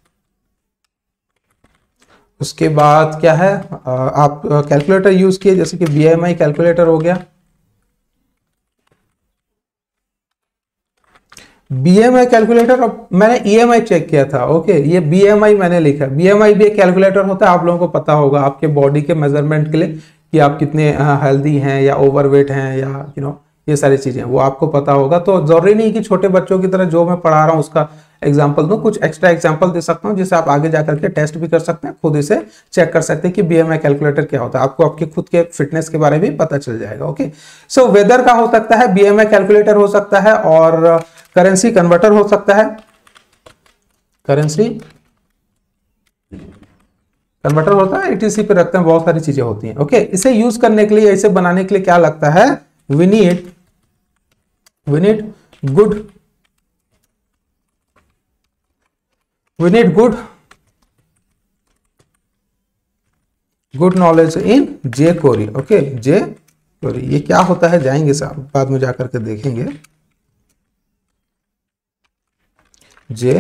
S1: उसके बाद क्या है, आप कैलकुलेटर यूज किए, जैसे कि बीएमआई कैलकुलेटर हो गया। बीएमआई कैलकुलेटर, और मैंने ईएमआई चेक किया था। ओके, ये बीएमआई मैंने लिखा। बीएमआई भी एक कैलकुलेटर होता है, आप लोगों को पता होगा, आपके बॉडी के मेजरमेंट के लिए कि आप कितने हेल्दी हैं या ओवरवेट हैं या यू नो ये सारी चीजें वो आपको पता होगा। तो जरूरी नहीं कि छोटे बच्चों की तरह जो मैं पढ़ा रहा हूँ उसका एग्जाम्पल दूं, कुछ एक्स्ट्रा एग्जाम्पल दे सकता हूँ जिससे आप आगे जाकर के टेस्ट भी कर सकते हैं, खुद इसे चेक कर सकते हैं कि बीएमआई कैलकुलेटर क्या होता है, आपको आपके खुद के फिटनेस के बारे में भी पता चल जाएगा। ओके, सो वेदर का हो सकता है, बीएमआई कैलकुलेटर हो सकता है, और करेंसी कन्वर्टर हो सकता है, करेंसी कन्वर्टर होता है, एटीसी पे रखते हैं, बहुत सारी चीजें होती हैं। ओके, इसे यूज करने के लिए, इसे बनाने के लिए क्या लगता है, we need we need good we need good good knowledge in jQuery. Okay, jQuery ये क्या होता है जाएंगे साहब, बाद में जाकर के देखेंगे। जे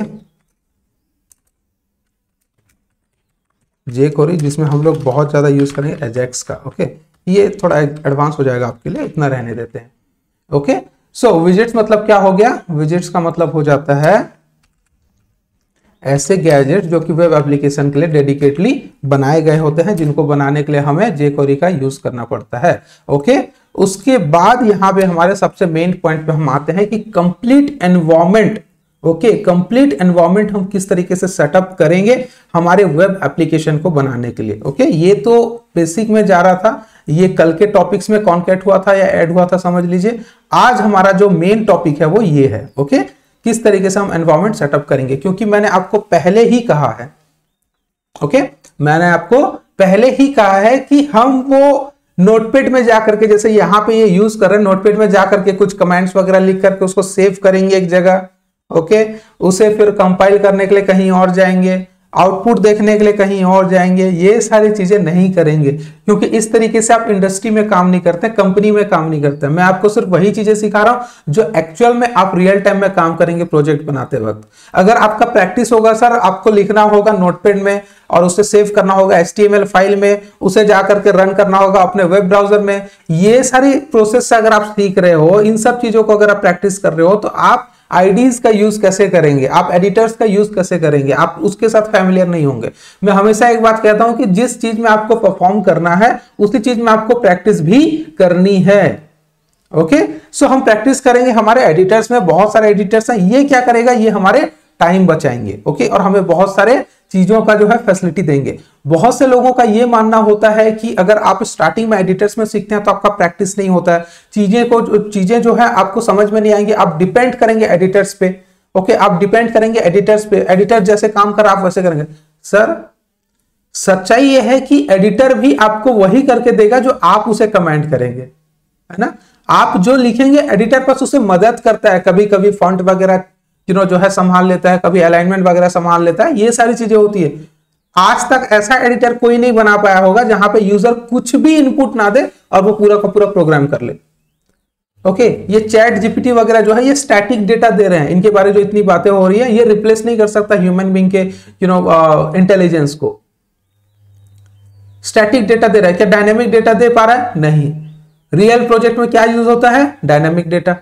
S1: जे कोरी जिसमें हम लोग बहुत ज्यादा यूज करेंगे एजेक्स का। ओके, ये थोड़ा एडवांस हो जाएगा आपके लिए, इतना रहने देते हैं। ओके, सो विजिट्स मतलब क्या हो गया, विजिट्स का मतलब हो जाता है ऐसे गैजेट जो कि वेब एप्लीकेशन के लिए डेडिकेटली बनाए गए होते हैं, जिनको बनाने के लिए हमें जेकोरी का यूज करना पड़ता है। ओके, उसके बाद यहां पे हमारे सबसे मेन पॉइंट पे हम आते हैं कि complete environment. Okay, complete environment हम किस तरीके से सेटअप करेंगे हमारे वेब एप्लीकेशन को बनाने के लिए। ओके, ये तो बेसिक में जा रहा था, ये कल के टॉपिक्स में कॉन्कैट हुआ था या ऐड हुआ था समझ लीजिए। आज हमारा जो मेन टॉपिक है वो ये है। ओके, किस तरीके से हम एनवायरनमेंट सेटअप करेंगे, क्योंकि मैंने आपको पहले ही कहा है, ओके मैंने आपको पहले ही कहा है कि हम वो नोटपैड में जाकर के, जैसे यहां पे ये यूज कर रहे हैं, नोटपैड में जाकर के कुछ कमेंट्स वगैरह लिख करके उसको सेव करेंगे एक जगह। ओके, उसे फिर कंपाइल करने के लिए कहीं और जाएंगे, आउटपुट देखने के लिए कहीं और जाएंगे, ये सारी चीजें नहीं करेंगे, क्योंकि इस तरीके से आप इंडस्ट्री में काम नहीं करते, कंपनी में काम नहीं करते। मैं आपको सिर्फ वही चीजें सिखा रहा हूं जो एक्चुअल में आप रियल टाइम में काम करेंगे प्रोजेक्ट बनाते वक्त। अगर आपका प्रैक्टिस होगा सर, आपको लिखना होगा नोटपैड में और उसे सेव करना होगा एचटीएमएल फाइल में, उसे जाकर के रन करना होगा अपने वेब ब्राउजर में, ये सारी प्रोसेस अगर आप सीख रहे हो, इन सब चीजों को अगर आप प्रैक्टिस कर रहे हो, तो आप आईडीज का यूज कैसे करेंगे, आप एडिटर्स का यूज कैसे करेंगे, आप उसके साथ फैमिलियर नहीं होंगे। मैं हमेशा एक बात कहता हूं कि जिस चीज में आपको परफॉर्म करना है उसी चीज में आपको प्रैक्टिस भी करनी है। ओके, सो हम प्रैक्टिस करेंगे, हमारे एडिटर्स में बहुत सारे एडिटर्स हैं, ये क्या करेगा, ये हमारे टाइम बचाएंगे। ओके, और हमें बहुत सारे चीजों का जो है फैसिलिटी देंगे। बहुत से लोगों का ये मानना होता है कि अगर आप स्टार्टिंग में एडिटर्स में सीखते हैं तो आपका प्रैक्टिस नहीं होता है, चीजें को चीजें जो है आपको समझ में नहीं आएंगी, आप डिपेंड करेंगे एडिटर्स पे। ओके, आप डिपेंड करेंगे एडिटर्स पे, एडिटर जैसे काम कर आप वैसे करेंगे। सर सच्चाई ये है कि एडिटर भी आपको वही करके देगा जो आप उसे कमेंट करेंगे, है ना। आप जो लिखेंगे एडिटर बस उसे मदद करता है, कभी कभी फॉन्ट वगैरह यू नो जो है संभाल लेता है, कभी अलाइनमेंट वगैरह संभाल लेता है, ये सारी चीजें होती है। आज तक ऐसा एडिटर कोई नहीं बना पाया होगा जहां पे यूजर कुछ भी इनपुट ना दे और वो पूरा का पूरा प्रोग्राम कर ले। ओके, ये चैट जीपीटी वगैरह जो है ये स्टैटिक डेटा दे रहे हैं, इनके बारे में जो इतनी बातें हो रही है, ये रिप्लेस नहीं कर सकता ह्यूमन बीइंग के यू नो इंटेलिजेंस को। स्टैटिक डेटा दे रहा है, क्या डायनेमिक डेटा दे पा रहा है? नहीं। रियल प्रोजेक्ट में क्या यूज होता है? Dynamic data.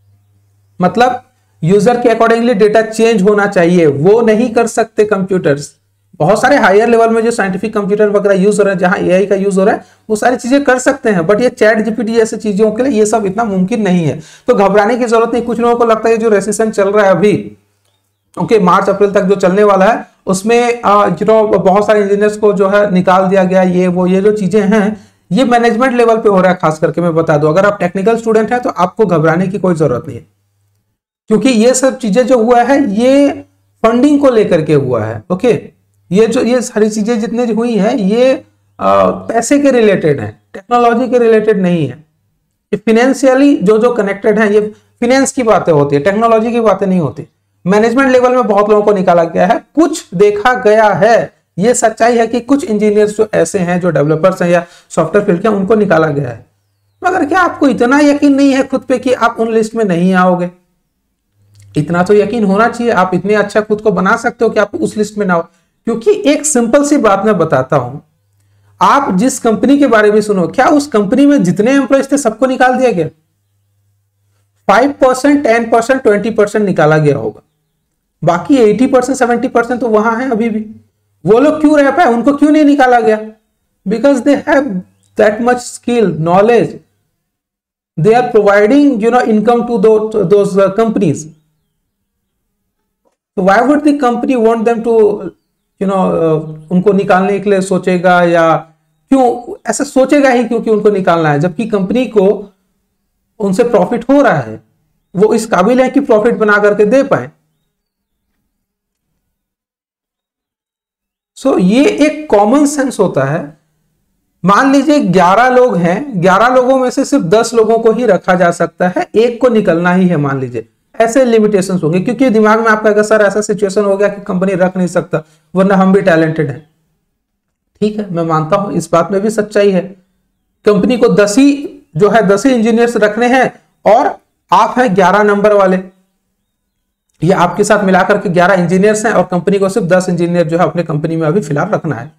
S1: मतलब यूजर के अकॉर्डिंगली डेटा चेंज होना चाहिए, वो नहीं कर सकते कंप्यूटर्स। बहुत सारे हायर लेवल में जो साइंटिफिक कंप्यूटर वगैरह यूज हो रहे हैं, जहां एआई का यूज हो रहा है, वो सारी चीजें कर सकते हैं, बट ये चैट जीपीटी जैसी चीजों के लिए ये सब इतना मुमकिन नहीं है। तो घबराने की जरूरत नहीं। कुछ लोगों को लगता है जो रेसिशन चल रहा है अभी, ओके मार्च अप्रैल तक जो चलने वाला है, उसमें यू नो बहुत सारे इंजीनियर्स को जो है निकाल दिया गया, ये वो ये जो चीजें हैं ये मैनेजमेंट लेवल पे हो रहा है। खास करके मैं बता दूं, अगर आप टेक्निकल स्टूडेंट हैं तो आपको घबराने की कोई जरूरत नहीं है, क्योंकि ये सब चीजें जो हुआ है ये फंडिंग को लेकर के हुआ है। ओके, ये जो ये सारी चीजें जितने हुई हैं ये आ, पैसे के रिलेटेड हैं, टेक्नोलॉजी के रिलेटेड नहीं है। ये फिनेंशियली जो जो कनेक्टेड है, ये फिनेंस की बातें होती है, टेक्नोलॉजी की बातें नहीं होती। मैनेजमेंट लेवल में बहुत लोगों को निकाला गया है, कुछ देखा गया है। ये सच्चाई है कि कुछ इंजीनियर्स जो ऐसे हैं, जो डेवलपर्स हैं या सॉफ्टवेयर फील्ड के, उनको निकाला गया है। मगर क्या आपको इतना यकीन नहीं है खुद पे कि आप उन लिस्ट में नहीं आओगे? इतना तो यकीन होना चाहिए। आप इतने अच्छा खुद को बना सकते हो कि आप उस लिस्ट में ना हो। क्योंकि एक सिंपल सी बात मैं बताता हूं, आप जिस कंपनी के बारे में सुनो, क्या उस कंपनी में जितने एम्प्लॉयज थे सबको निकाल दिया गया? Five percent, ten percent, twenty percent निकाला गया होगा, बाकी एटी परसेंट, सेवेंटी परसेंट तो वहां है अभी भी। वो लोग क्यों रह पाए, उनको क्यों नहीं निकाला गया? Because they have that much skill, knowledge. They are providing, you know, income to those, those uh, companies. So why would the company want them to, you know, uh, उनको निकालने के लिए सोचेगा, या क्यों ऐसा सोचेगा ही क्योंकि उनको निकालना है, जबकि कंपनी को उनसे प्रॉफिट हो रहा है, वो इस काबिल है कि प्रॉफिट बना करके दे पाए। सो so, ये एक कॉमन सेंस होता है। मान लीजिए ग्यारह लोग हैं, ग्यारह लोगों में से सिर्फ दस लोगों को ही रखा जा सकता है, एक को निकलना ही है मान लीजिए, ऐसे लिमिटेशंस होंगे, क्योंकि दिमाग में आपका सर ऐसा सिचुएशन हो गया कि कंपनी रख नहीं सकता वरना हम भी टैलेंटेड हैं। ठीक है, मैं मानता हूं इस बात में भी सच्चाई है। कंपनी को दस ही जो है दस ही इंजीनियर्स रखने हैं और आप हैं ग्यारह नंबर वाले, या आपके साथ मिलाकर के ग्यारह इंजीनियर्स हैं और कंपनी को सिर्फ दस इंजीनियर जो है अपने कंपनी में अभी फिलहाल रखना है।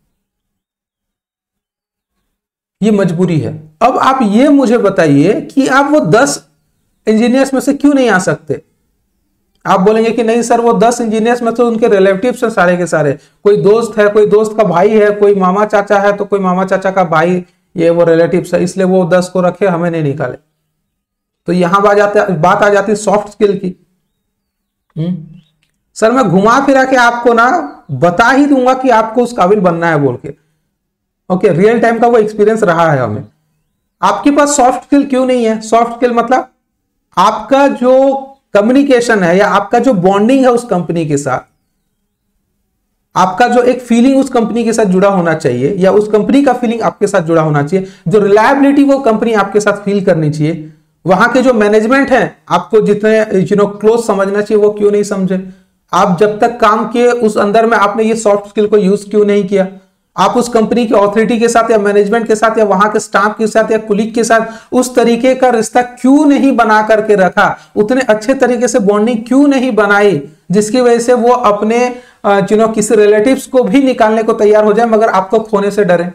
S1: ये मजबूरी है। अब आप ये मुझे बताइए कि आप वो दस इंजीनियर्स में से क्यों नहीं आ सकते? आप बोलेंगे कि नहीं सर, वो दस इंजीनियर्स में तो उनके रिलेटिव्स हैं सारे के सारे, कोई दोस्त है, कोई दोस्त का भाई है, कोई मामा चाचा है तो कोई मामा चाचा का भाई, ये वो रिलेटिव्स है, इसलिए वो दस को रखे, हमें नहीं निकाले। तो यहां बात आती बात आ जाती है सॉफ्ट स्किल की। हम्म सर, मैं घुमा फिरा के आपको ना बता ही दूंगा कि आपको उस काबिल बनना है बोल के। ओके, रियल टाइम का वो एक्सपीरियंस रहा है हमें। आपके पास सॉफ्ट स्किल क्यों नहीं है? सॉफ्ट स्किल मतलब आपका जो कम्युनिकेशन है या आपका जो बॉन्डिंग है उस कंपनी के साथ, आपका जो एक फीलिंग उस कंपनी के साथ जुड़ा होना चाहिए, या उस कंपनी का फीलिंग आपके साथ जुड़ा होना चाहिए, जो रिलायबिलिटी वो कंपनी आपके साथ फील करनी चाहिए। वहां के जो मैनेजमेंट है आपको जितने यू नो क्लोज समझना चाहिए, वो क्यों नहीं समझे? आप जब तक काम किए उस अंदर में आपने ये सॉफ्ट स्किल को यूज क्यों नहीं किया? आप उस कंपनी की ऑथोरिटी के साथ या मैनेजमेंट के साथ या वहां के स्टाफ के साथ या कुलीग के साथ उस तरीके का रिश्ता क्यों नहीं बना करके रखा? उतने अच्छे तरीके से बॉन्डिंग क्यों नहीं बनाई जिसकी वजह से वो अपने यू नो किसी रिलेटिव्स को भी निकालने को तैयार हो जाए मगर आपको खोने से डरे?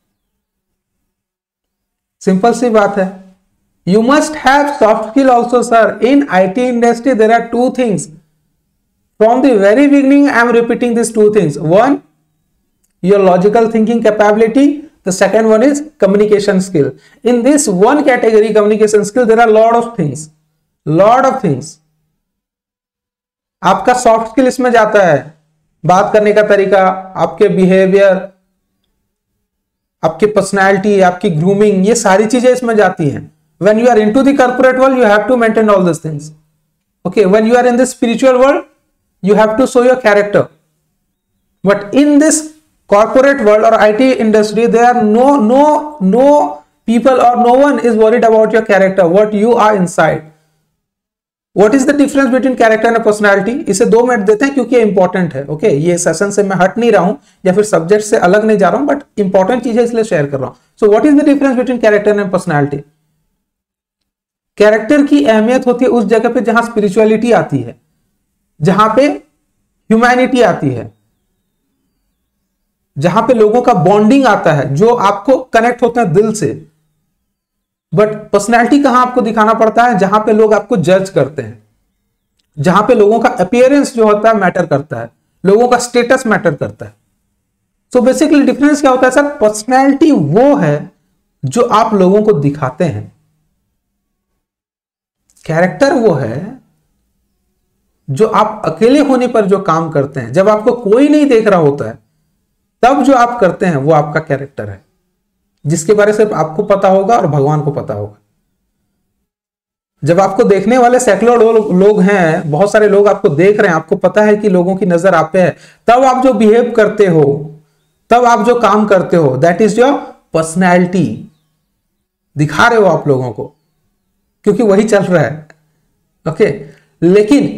S1: सिंपल सी बात है। You must have soft skill also, sir. In I T industry, there are two things. From the very beginning, I am repeating these two things. One, your logical thinking capability. The second one is communication skill. In this one category, communication skill, there are lot of things. Lot of things. आपका soft skill इसमें जाता है, बात करने का तरीका, आपके behaviour, आपकी पर्सनैलिटी, आपकी ग्रूमिंग, ये सारी चीजें इसमें जाती हैं। When you are into the corporate world, you have to maintain all these things. Okay, when you are in the spiritual world, you have to show your character. But in this corporate world or I T industry, there are no, no, no people or no one is worried about your character, what you are inside. What is the difference between character and personality? इसे दो minute देते हैं क्योंकि ये important है। Okay, ये session से मैं हट नहीं रहा हूं या फिर सब्जेक्ट से अलग नहीं जा रहा हूं, बट इंपॉर्टेंट चीज है इसलिए शेयर कर रहा हूं। So what is the difference between character and personality? Character की अहमियत होती है उस जगह पे जहां स्पिरिचुअलिटी आती है, जहां पे ह्यूमैनिटी आती है, जहां पे लोगों का बॉन्डिंग आता है, जो आपको कनेक्ट होते हैं दिल से। बट पर्सनैलिटी कहां आपको दिखाना पड़ता है? जहां पे लोग आपको जज करते हैं, जहां पे लोगों का अपीयरेंस जो होता है मैटर करता है, लोगों का स्टेटस मैटर करता है। सो बेसिकली डिफरेंस क्या होता है सर? पर्सनैलिटी वो है जो आप लोगों को दिखाते हैं, कैरेक्टर वो है जो आप अकेले होने पर जो काम करते हैं, जब आपको कोई नहीं देख रहा होता है तब जो आप करते हैं वो आपका कैरेक्टर है, जिसके बारे में सिर्फ आपको पता होगा और भगवान को पता होगा। जब आपको देखने वाले सैकड़ों लोग हैं, बहुत सारे लोग आपको देख रहे हैं, आपको पता है कि लोगों की नजर आप पे है, तब आप जो बिहेव करते हो, तब आप जो काम करते हो, दैट इज योर पर्सनैलिटी। दिखा रहे हो आप लोगों को क्योंकि वही चल रहा है। ओके, लेकिन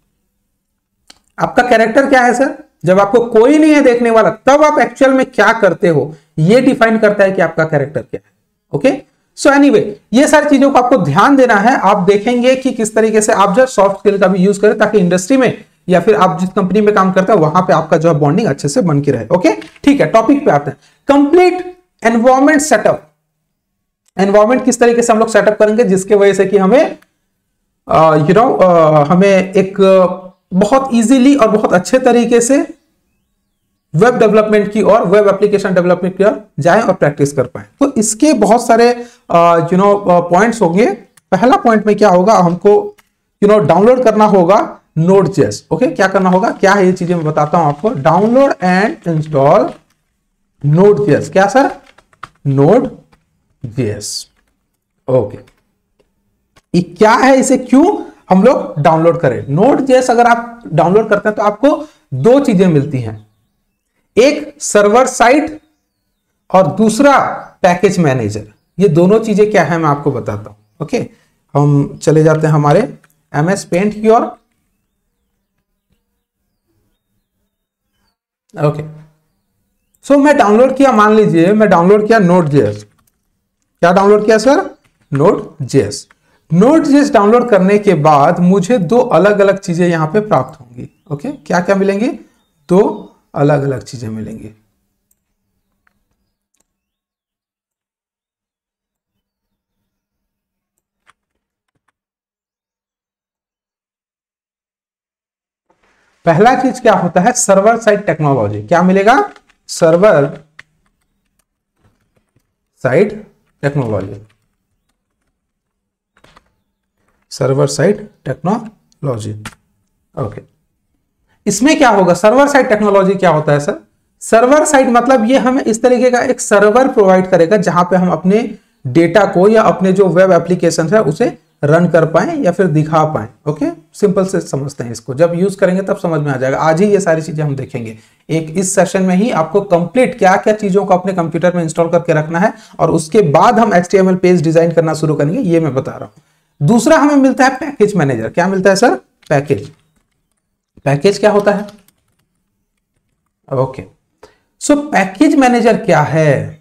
S1: आपका कैरेक्टर क्या है सर? जब आपको कोई नहीं है देखने वाला, तब आप एक्चुअल में क्या करते हो, ये डिफाइन करता है कि आपका कैरेक्टर क्या है। ओके, सो एनीवे, ये सारी चीजों को आपको ध्यान देना है। आप देखेंगे कि किस तरीके से आप जो सॉफ्ट स्किल का भी यूज करें ताकि इंडस्ट्री में या फिर आप जिस कंपनी में काम करते हैं वहां पे आपका जो है बॉन्डिंग अच्छे से बन के रहे। ओके, ठीक है, टॉपिक पे आते हैं। Complete environment setup. एनवायरमेंट किस तरीके से हम लोग सेटअप करेंगे जिसके वजह से कि हमें यू नो हमें एक बहुत इजीली और बहुत अच्छे तरीके से वेब डेवलपमेंट की और वेब एप्लीकेशन डेवलपमेंट की ओर जाएं और प्रैक्टिस कर पाए। तो इसके बहुत सारे यू नो पॉइंट्स होंगे। पहला पॉइंट में क्या होगा, हमको यू नो डाउनलोड करना होगा नोड.जेएस। ओके, क्या करना होगा, क्या है ये चीजें मैं बताता हूं आपको। Download and install Node js. क्या सर, नोड.जेएस। ओके, ये क्या है, इसे क्यों हम लोग डाउनलोड करें। नोड.जेएस अगर आप डाउनलोड करते हैं तो आपको दो चीजें मिलती हैं, एक सर्वर साइड और दूसरा पैकेज मैनेजर। ये दोनों चीजें क्या है मैं आपको बताता हूं। ओके, हम चले जाते हैं हमारे एमएस पेंट की ओर। ओके, सो मैं डाउनलोड किया, मान लीजिए मैं डाउनलोड किया नोड.जेएस। क्या डाउनलोड किया सर, नोड.जेएस। नोड.जेएस डाउनलोड करने के बाद मुझे दो अलग अलग चीजें यहां पे प्राप्त होंगी। ओके, क्या क्या मिलेंगी, दो अलग अलग चीजें मिलेंगी। पहला चीज क्या होता है, सर्वर साइड टेक्नोलॉजी। क्या मिलेगा, server side technology. Server side technology. Okay, इसमें क्या होगा, सर्वर साइड टेक्नोलॉजी क्या होता है सर, सर्वर साइड मतलब ये हमें इस तरीके का एक सर्वर प्रोवाइड करेगा जहां पे हम अपने डेटा को या अपने जो वेब एप्लीकेशन है उसे रन कर पाए या फिर दिखा पाए। ओके, सिंपल से समझते हैं इसको, जब यूज करेंगे तब समझ में आ जाएगा। आज ही ये सारी चीजें हम देखेंगे, एक इस सेशन में ही आपको कंप्लीट क्या क्या चीजों को अपने कंप्यूटर में इंस्टॉल करके रखना है और उसके बाद हम H T M L page design करना शुरू करेंगे, ये मैं बता रहा हूं। दूसरा हमें मिलता है पैकेज मैनेजर। क्या मिलता है सर, पैकेज। पैकेज क्या होता है, ओके, सो पैकेज मैनेजर क्या है।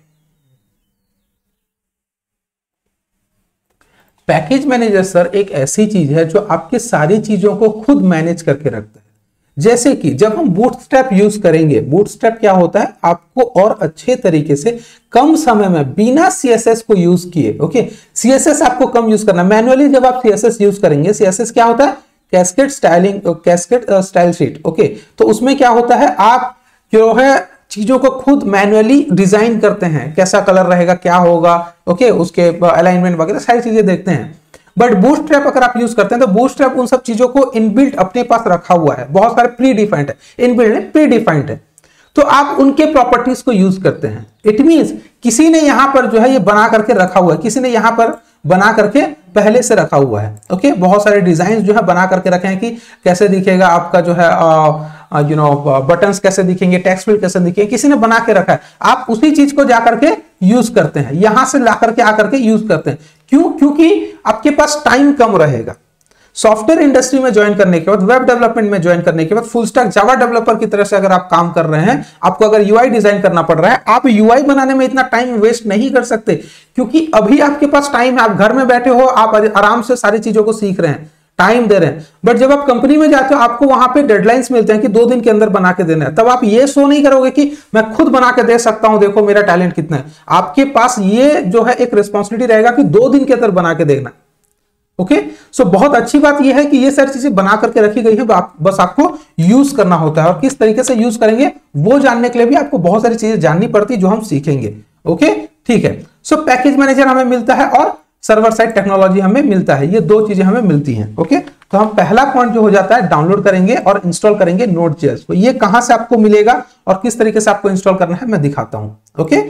S1: पैकेज मैनेजर सर एक ऐसी चीज है जो आपकी सारी चीजों को खुद मैनेज करके रखता है। जैसे कि जब हम बूटस्ट्रैप यूज करेंगे, बूटस्ट्रैप क्या होता है, आपको और अच्छे तरीके से कम समय में बिना सीएसएस को यूज किए, ओके, सीएसएस आपको कम यूज करना। मैनुअली जब आप सीएसएस यूज करेंगे, सीएसएस क्या होता है, cascade styling, cascade style sheet. Okay, तो उसमें क्या होता है, आप जो है चीजों को खुद मैनुअली डिजाइन करते हैं, कैसा कलर रहेगा, क्या होगा, ओके, उसके अलाइनमेंट वगैरह सारी चीजें देखते हैं। बट बूटस्ट्रैप अगर आप यूज करते हैं तो बूटस्ट्रैप उन सब चीजों को इनबिल्ट अपने पास रखा हुआ है, बहुत सारे प्री डिफाइंड है, इनबिल्ट है, प्री डिफाइंड है, तो आप उनके प्रॉपर्टीज को यूज करते हैं। इट मींस किसी ने यहां पर जो है ये बना करके रखा हुआ है, किसी ने यहां पर बना करके पहले से रखा हुआ है। ओके, बहुत सारे डिजाइन जो है बना करके रखे हैं कि कैसे दिखेगा आपका जो है यू नो बटन्स कैसे दिखेंगे, टेक्स्ट फील्ड कैसे दिखेंगे, किसी ने बना के रखा है। आप उसी चीज को जाकर के यूज करते हैं, यहां से ला करके आकर के यूज करते हैं। क्यों, क्योंकि आपके पास टाइम कम रहेगा। सॉफ्टवेयर इंडस्ट्री में ज्वाइन करने के बाद, वेब डेवलपमेंट में ज्वाइन करने के बाद, फुल स्टैक जावा डेवलपर की तरह से अगर आप काम कर रहे हैं, आपको अगर यूआई डिजाइन करना पड़ रहा है, आप यूआई बनाने में इतना टाइम वेस्ट नहीं कर सकते, क्योंकि अभी आपके पास टाइम है, आप घर में बैठे हो, आप आराम से सारी चीजों को सीख रहे हैं, टाइम दे रहे हैं। बट जब आप कंपनी में जाते हो, आपको वहां पे डेडलाइंस मिलते हैं कि दो दिन के अंदर बना के देना है, तब आप ये शो नहीं करोगे कि मैं खुद बना के दे सकता हूं, देखो मेरा टैलेंट कितना है। आपके पास ये जो है एक रिस्पॉन्सिबिलिटी रहेगा कि दो दिन के अंदर बना के देना। ओके, सो बहुत अच्छी बात यह है कि ये सारी चीजें बना करके रखी गई है, आप, बस आपको यूज करना होता है। और किस तरीके से यूज करेंगे वो जानने के लिए भी आपको बहुत सारी चीजें जाननी पड़ती है जो हम सीखेंगे। ओके, ठीक है, सो पैकेज मैनेजर हमें मिलता है और सर्वर साइड टेक्नोलॉजी हमें मिलता है, ये दो चीजें हमें मिलती हैं। ओके, तो हम पहला पॉइंट जो हो जाता है, डाउनलोड करेंगे और इंस्टॉल करेंगे नोड.जेएस को। ये कहां से आपको मिलेगा और किस तरीके से आपको इंस्टॉल करना है मैं दिखाता हूं। ओके,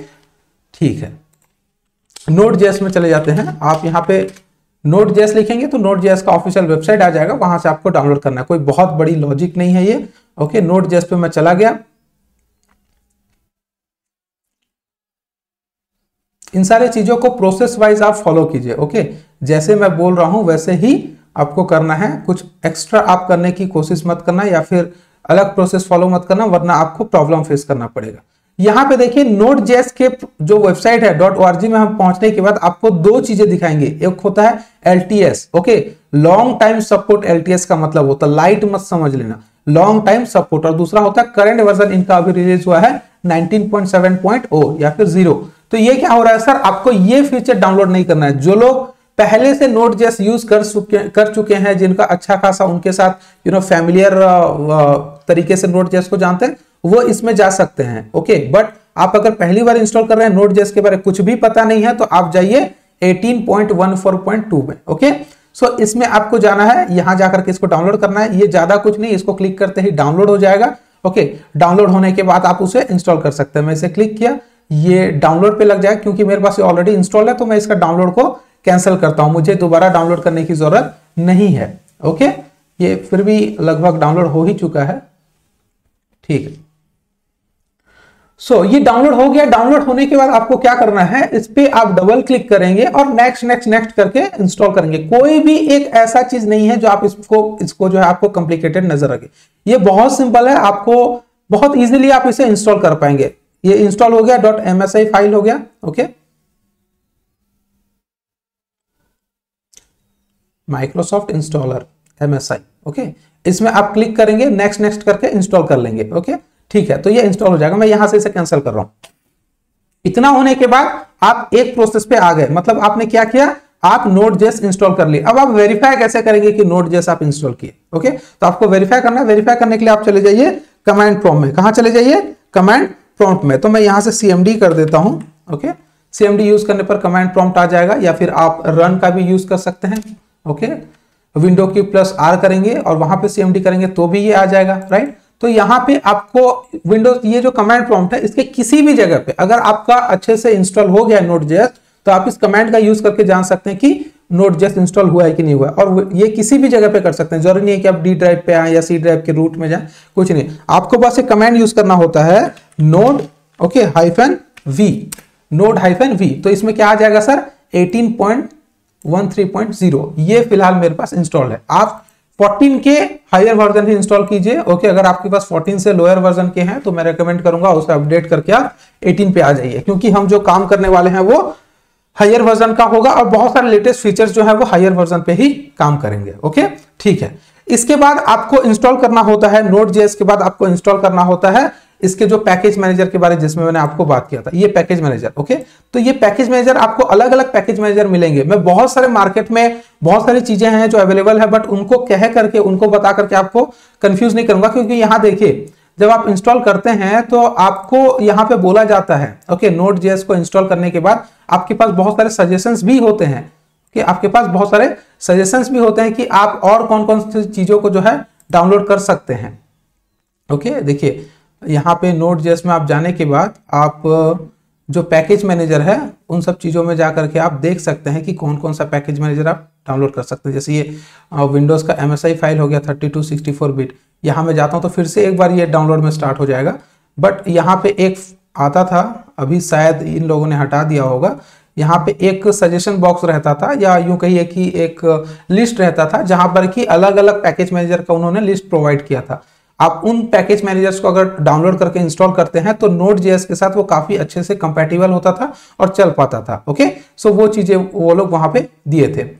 S1: ठीक है, नोड.जेएस में चले जाते हैं। आप यहां पे नोड.जेएस लिखेंगे तो नोड.जेएस का ऑफिशियल वेबसाइट आ जाएगा, वहां से आपको डाउनलोड करना है, कोई बहुत बड़ी लॉजिक नहीं है ये। ओके, नोड.जेएस पे मैं चला गया, इन सारे चीजों को प्रोसेस वाइज आप फॉलो कीजिए। ओके, जैसे मैं बोल रहा हूं वैसे ही आपको करना है, कुछ एक्स्ट्रा आप करने की कोशिश मत करना या फिर अलग प्रोसेस फॉलो मत करना, वरना आपको प्रॉब्लम फेस करना पड़ेगा। यहां पे देखिए नोड.जेएस के जो वेबसाइट है डॉट ओआरजी में हम पहुंचने के बाद आपको दो चीजें दिखाएंगे। एक होता है LTS, okay, long time support. LTS का मतलब होता है, लाइट मत समझ लेना, लॉन्ग टाइम सपोर्ट। और दूसरा होता है करंट वर्जन, इनका अभी रिलीज हुआ है nineteen point seven point zero या फिर जीरो। तो ये क्या हो रहा है सर, आपको ये फीचर डाउनलोड नहीं करना है। जो लोग पहले से नोड.जेएस यूज कर चुके कर चुके हैं, जिनका अच्छा खासा उनके साथ यू नो फैमिलियर तरीके से नोड.जेएस को जानते हैं, वो इसमें जा सकते हैं। ओके, बट आप अगर पहली बार इंस्टॉल कर रहे हैं, नोड.जेएस के बारे में कुछ भी पता नहीं है, तो आप जाइए eighteen point one four point two में। ओके, सो so, इसमें आपको जाना है, यहां जाकर के इसको डाउनलोड करना है। ये ज्यादा कुछ नहीं, इसको क्लिक करते ही डाउनलोड हो जाएगा। ओके, डाउनलोड होने के बाद आप उसे इंस्टॉल कर सकते हैं। मैं इसे क्लिक किया, ये डाउनलोड पे लग जाएगा, क्योंकि मेरे पास ये ऑलरेडी इंस्टॉल है, तो मैं इसका डाउनलोड को कैंसिल करता हूं, मुझे दोबारा डाउनलोड करने की जरूरत नहीं है। ओके, ये फिर भी लगभग डाउनलोड हो ही चुका है। ठीक है, सो so, ये डाउनलोड हो गया। डाउनलोड होने के बाद आपको क्या करना है, इस पे आप डबल क्लिक करेंगे और नेक्स्ट नेक्स्ट नेक्स्ट करके इंस्टॉल करेंगे। कोई भी एक ऐसा चीज नहीं है जो आप इसको इसको जो है आपको कॉम्प्लिकेटेड नजर आए। ये बहुत सिंपल है, आपको बहुत इजीली आप इसे इंस्टॉल कर पाएंगे। ये इंस्टॉल हो गया, dot M S I file हो गया। Okay, Microsoft installer M S I. Okay, इसमें आप क्लिक करेंगे, नेक्स्ट नेक्स्ट करके इंस्टॉल कर लेंगे। ओके, ठीक है, तो ये इंस्टॉल हो जाएगा। मैं यहां से इसे कैंसिल कर रहा हूं। इतना होने के बाद आप एक प्रोसेस पे आ गए, मतलब आपने क्या किया, आप नोड.जेएस इंस्टॉल कर लिए। अब आप वेरीफाई कैसे करेंगे कि नोड.जेएस आप इंस्टॉल किए। ओके, तो आपको वेरीफाई करना है। वेरीफाई करने के लिए आप चले जाइए कमांड प्रॉम्प्ट में। कहां चले जाइए, कमांड प्रॉम्प्ट में। तो मैं यहां से सीएमडी कर देता हूं। ओके, सीएमडी यूज करने पर कमांड प्रॉम्प्ट आ जाएगा, या फिर आप रन का भी यूज कर सकते हैं। ओके, विंडो की प्लस आर करेंगे और वहां पे सीएमडी करेंगे तो भी ये आ जाएगा, राइट। तो यहाँ पे आपको विंडोज, ये जो कमांड प्रॉम्प्ट है, इसके किसी भी जगह पे अगर आपका अच्छे से इंस्टॉल हो गया नोड.जेएस, तो आप इस कमांड का यूज करके जान सकते हैं कि नोड.जेएस इंस्टॉल हुआ है कि नहीं हुआ है। और ये किसी भी जगह पे कर सकते हैं, जरूरी नहीं है कि आप डी ड्राइव पे आए या सी ड्राइव के रूट में जाए, कुछ नहीं। आपको बस एक कमांड यूज करना होता है, node okay hyphen V, node hyphen V. तो इसमें क्या आ जाएगा sir, eighteen point one three point zero. ये फिलहाल मेरे पास इंस्टॉल है। आप फोर्टीन के हायर वर्जन ही इंस्टॉल कीजिए। ओके, अगर आपके पास फोर्टीन से लोअर वर्जन के हैं तो मैं रेकमेंड करूंगा उसे अपडेट करके आप एटीन पे आ जाइए, क्योंकि हम जो काम करने वाले हैं वो हायर वर्जन का होगा और बहुत सारे लेटेस्ट फीचर्स जो है वो हायर वर्जन पे ही काम करेंगे। ओके, ठीक है। इसके बाद आपको इंस्टॉल करना होता है नोड.जेएस के बाद आपको इंस्टॉल करना होता है इसके जो पैकेज मैनेजर के बारे में जिसमें मैंने आपको बात किया था, ये पैकेज मैनेजर। ओके, तो ये पैकेज मैनेजर आपको अलग अलग पैकेज मैनेजर मिलेंगे। मैं बहुत सारे मार्केट में बहुत सारी चीजें हैं जो अवेलेबल है, बट उनको कह करके उनको बता करके आपको कंफ्यूज नहीं करूंगा, क्योंकि यहाँ देखिए जब आप इंस्टॉल करते हैं तो आपको यहाँ पे बोला जाता है ओके, नोड.जेएस को इंस्टॉल करने के बाद आपके पास बहुत सारे सजेशंस भी होते हैं कि आपके पास बहुत सारे सजेशंस भी होते हैं कि आप और कौन कौन सी चीजों को जो है डाउनलोड कर सकते हैं। ओके, देखिए यहाँ पे नोड.जेएस में आप जाने के बाद आप जो पैकेज मैनेजर है उन सब चीज़ों में जा करके आप देख सकते हैं कि कौन कौन सा पैकेज मैनेजर आप डाउनलोड कर सकते हैं। जैसे ये विंडोज़ का एम एस आई फाइल हो गया thirty two sixty four bit, यहाँ मैं जाता हूँ तो फिर से एक बार ये डाउनलोड में स्टार्ट हो जाएगा। बट यहाँ पे एक आता था, अभी शायद इन लोगों ने हटा दिया होगा, यहाँ पे एक सजेशन बॉक्स रहता था, या यूं कहिए कि एक लिस्ट रहता था जहां पर कि अलग अलग पैकेज मैनेजर का उन्होंने लिस्ट प्रोवाइड किया था। आप उन पैकेज मैनेजर्स को अगर डाउनलोड करके इंस्टॉल करते हैं तो नोड.जेएस के साथ वो काफी अच्छे से कंपैटिबल होता था और चल पाता था। ओके, सो वो चीजें वो लोग वहां पे दिए थे।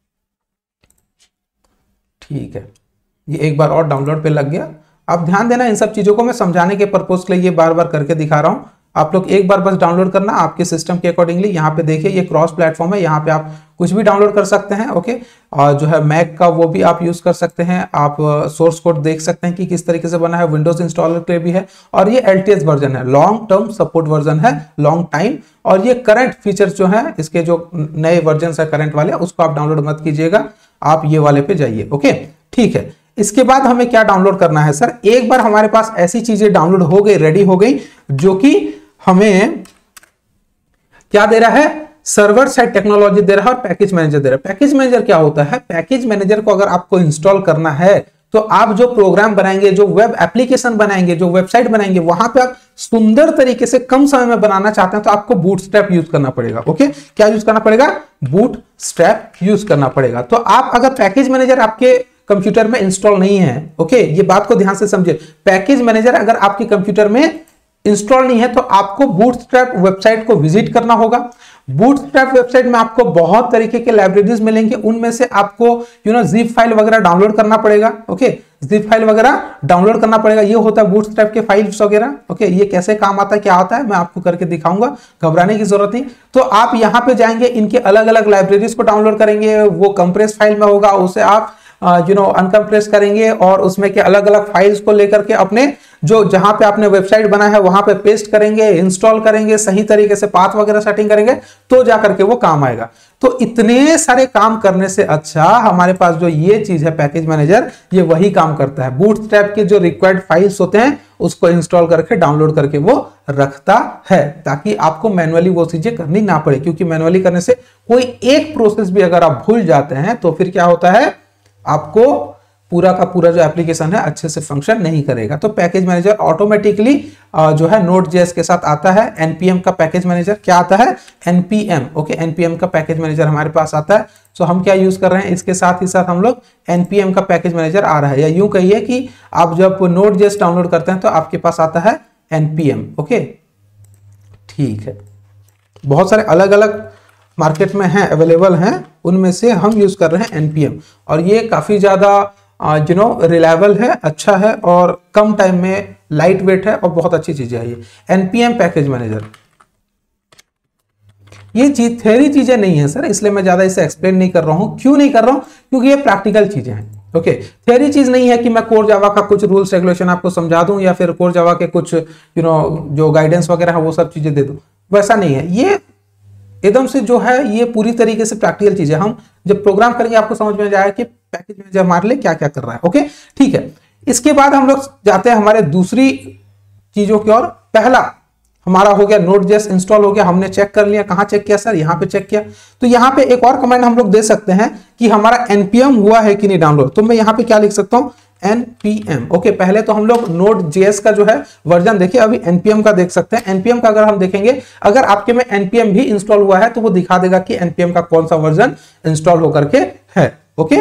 S1: ठीक है, ये एक बार और डाउनलोड पे लग गया। आप ध्यान देना, इन सब चीजों को मैं समझाने के पर्पज के लिए ये बार बार करके दिखा रहा हूं। आप लोग एक बार बस डाउनलोड करना आपके सिस्टम के अकॉर्डिंगली। यहाँ पे देखिए ये क्रॉस प्लेटफॉर्म है, यहाँ पे आप कुछ भी डाउनलोड कर सकते हैं। ओके, और जो है मैक का वो भी आप यूज कर सकते हैं। आप सोर्स कोड देख सकते हैं कि किस तरीके से बना है। विंडोज इंस्टॉलर के लिए भी है, और ये एल टी एस वर्जन है, लॉन्ग टर्म सपोर्ट वर्जन है, लॉन्ग टाइम। और ये करंट फीचर्स जो है इसके जो नए वर्जन है करंट वाले, उसको आप डाउनलोड मत कीजिएगा, आप ये वाले पे जाइए। ओके, ठीक है। इसके बाद हमें क्या डाउनलोड करना है सर, एक बार हमारे पास ऐसी चीजें डाउनलोड हो गई, रेडी हो गई, जो कि हमें क्या दे रहा है, सर्वर साइड टेक्नोलॉजी दे रहा है और पैकेज मैनेजर दे रहा है। पैकेज मैनेजर क्या होता है, पैकेज मैनेजर को अगर आपको इंस्टॉल करना है तो आप जो प्रोग्राम बनाएंगे, जो वेब एप्लीकेशन बनाएंगे, जो वेबसाइट बनाएंगे, वहां पे आप सुंदर तरीके से कम समय में बनाना चाहते हैं तो आपको बूटस्ट्रैप यूज करना पड़ेगा। ओके, क्या यूज करना पड़ेगा, बूटस्ट्रैप यूज करना पड़ेगा। तो आप अगर पैकेज मैनेजर आपके कंप्यूटर में इंस्टॉल नहीं है, ओके, ये बात को ध्यान से समझिए, पैकेज मैनेजर अगर आपके कंप्यूटर में इंस्टॉल नहीं है तो आपको बूटस्ट्रैप वेबसाइट को विजिट करना होगा। बूटस्ट्रैप वेबसाइट में आपको बहुत तरीके के लाइब्रेरीज मिलेंगे, उनमें से आपको यू नो जिप फाइल वगैरह डाउनलोड करना पड़ेगा। ओके, जिप फाइल वगैरह डाउनलोड करना पड़ेगा, ये होता है बूटस्ट्रैप के फाइल्स वगैरह। ओके, ये कैसे काम आता है, क्या होता है, मैं आपको करके दिखाऊंगा, घबराने की जरूरत नहीं। तो आप यहाँ पे जाएंगे, इनके अलग अलग लाइब्रेरीज को डाउनलोड करेंगे, वो कंप्रेस फाइल में होगा, उसे आप यू नो अनकम्प्रेस करेंगे और उसमें के अलग अलग फाइल्स को लेकर के अपने जो जहां पे आपने वेबसाइट बना है वहां पे पेस्ट करेंगे, इंस्टॉल करेंगे, सही तरीके से पाथ वगैरह सेटिंग करेंगे तो जाकर के वो काम आएगा। तो इतने सारे काम करने से अच्छा हमारे पास जो ये चीज है पैकेज मैनेजर, ये वही काम करता है। बूटस्ट्रैप के जो रिक्वायर्ड फाइल्स होते हैं उसको इंस्टॉल करके डाउनलोड करके वो रखता है, ताकि आपको मैनुअली वो चीजें करनी ना पड़े। क्योंकि मैनुअली करने से कोई एक प्रोसेस भी अगर आप भूल जाते हैं तो फिर क्या होता है, आपको पूरा का पूरा जो एप्लीकेशन है अच्छे से फंक्शन नहीं करेगा। तो पैकेज मैनेजर ऑटोमेटिकली जो है नोड जेएस के साथ आता है। एनपीएम का पैकेज मैनेजर क्या आता है, एनपीएम। ओके, एनपीएम का पैकेज मैनेजर हमारे पास आता है। सो हम क्या यूज कर रहे हैं, इसके साथ ही साथ हम लोग एनपीएम का पैकेज मैनेजर आ रहा है। या यूं कहिए कि आप जब नोड जेएस डाउनलोड करते हैं तो आपके पास आता है एनपीएम। ओके, ठीक है। बहुत सारे अलग अलग मार्केट में हैं, अवेलेबल हैं, उनमें से हम यूज कर रहे हैं एनपीएम। और ये काफी ज्यादा यू नो रिलायबल है, अच्छा है और कम टाइम में लाइट वेट है और बहुत अच्छी चीज है ये एनपीएम पैकेज मैनेजर। ये चीज थ्योरी चीजें नहीं है सर, इसलिए मैं ज्यादा इसे एक्सप्लेन नहीं कर रहा हूं। क्यों नहीं कर रहा हूं, क्योंकि ये प्रैक्टिकल चीजें हैं। ओके, थ्योरी चीज नहीं है कि मैं कोर जावा का कुछ रूल्स रेगुलेशन आपको समझा दूं या फिर कोर जावा के कुछ यू नो जो गाइडेंस वगैरह है वो सब चीजें दे दूं, वैसा नहीं है। ये एकदम से जो है ये पूरी तरीके से प्रैक्टिकल चीज है। हम जब प्रोग्राम करेंगे आपको समझ में जाएगा कि पैकेज मैनेजर हमारे लिए क्या क्या कर रहा है। ओके, ठीक है। इसके बाद हम लोग जाते हैं हमारे दूसरी चीजों की ओर। पहला हमारा हो गया नोड जेएस इंस्टॉल हो गया, हमने चेक कर लिया। कहां चेक किया सर, यहां पे चेक किया। तो यहां पे एक और कमांड हम लोग दे सकते हैं कि हमारा एनपीएम हुआ है कि नहीं डाउनलोड। तो मैं यहां पे क्या लिख सकता हूं, एनपीएम। ओके, पहले तो हम लोग नोड जेएस का जो है वर्जन देखिए, अभी एनपीएम का देख सकते हैं। एनपीएम का अगर हम देखेंगे, अगर आपके में एनपीएम भी इंस्टॉल हुआ है तो वो दिखा देगा कि एनपीएम का कौन सा वर्जन इंस्टॉल होकर के है। ओके,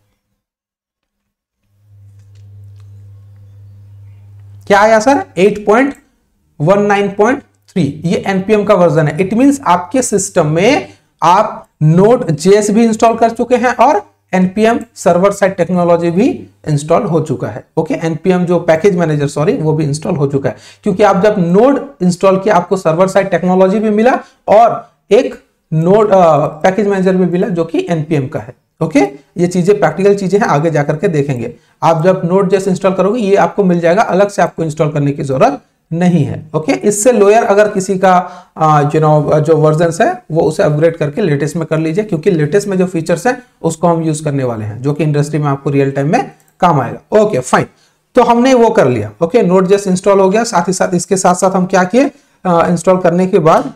S1: क्या आया sir, eight point one nine point three, ये एनपीएम का वर्जन है। इट मींस आपके सिस्टम में आप नोड जेएस भी इंस्टॉल कर चुके हैं और एनपीएम सर्वर साइड टेक्नोलॉजी भी इंस्टॉल हो चुका है। ओके, एनपीएम जो पैकेज मैनेजर सॉरी वो भी इंस्टॉल हो चुका है। क्योंकि आप जब नोड इंस्टॉल किया आपको सर्वर साइड टेक्नोलॉजी भी मिला और एक नोड पैकेज मैनेजर भी मिला जो कि एनपीएम का है। ओके, ये चीजें प्रैक्टिकल चीजें हैं, आगे जाकर के देखेंगे। आप जब नोड जेएस इंस्टॉल करोगे ये आपको मिल जाएगा, अलग से आपको इंस्टॉल करने की जरूरत नहीं है। ओके, इससे लोअर अगर किसी का यू नो जो वर्जन है वो उसे अपग्रेड करके लेटेस्ट में कर लीजिए, क्योंकि लेटेस्ट में जो फीचर्स हैं उसको हम यूज करने वाले हैं जो कि इंडस्ट्री में आपको रियल टाइम में काम आएगा। ओके फाइन, तो हमने वो कर लिया। ओके, नोड जेएस इंस्टॉल हो गया। साथ ही साथ इसके साथ साथ हम क्या किए, इंस्टॉल करने के बाद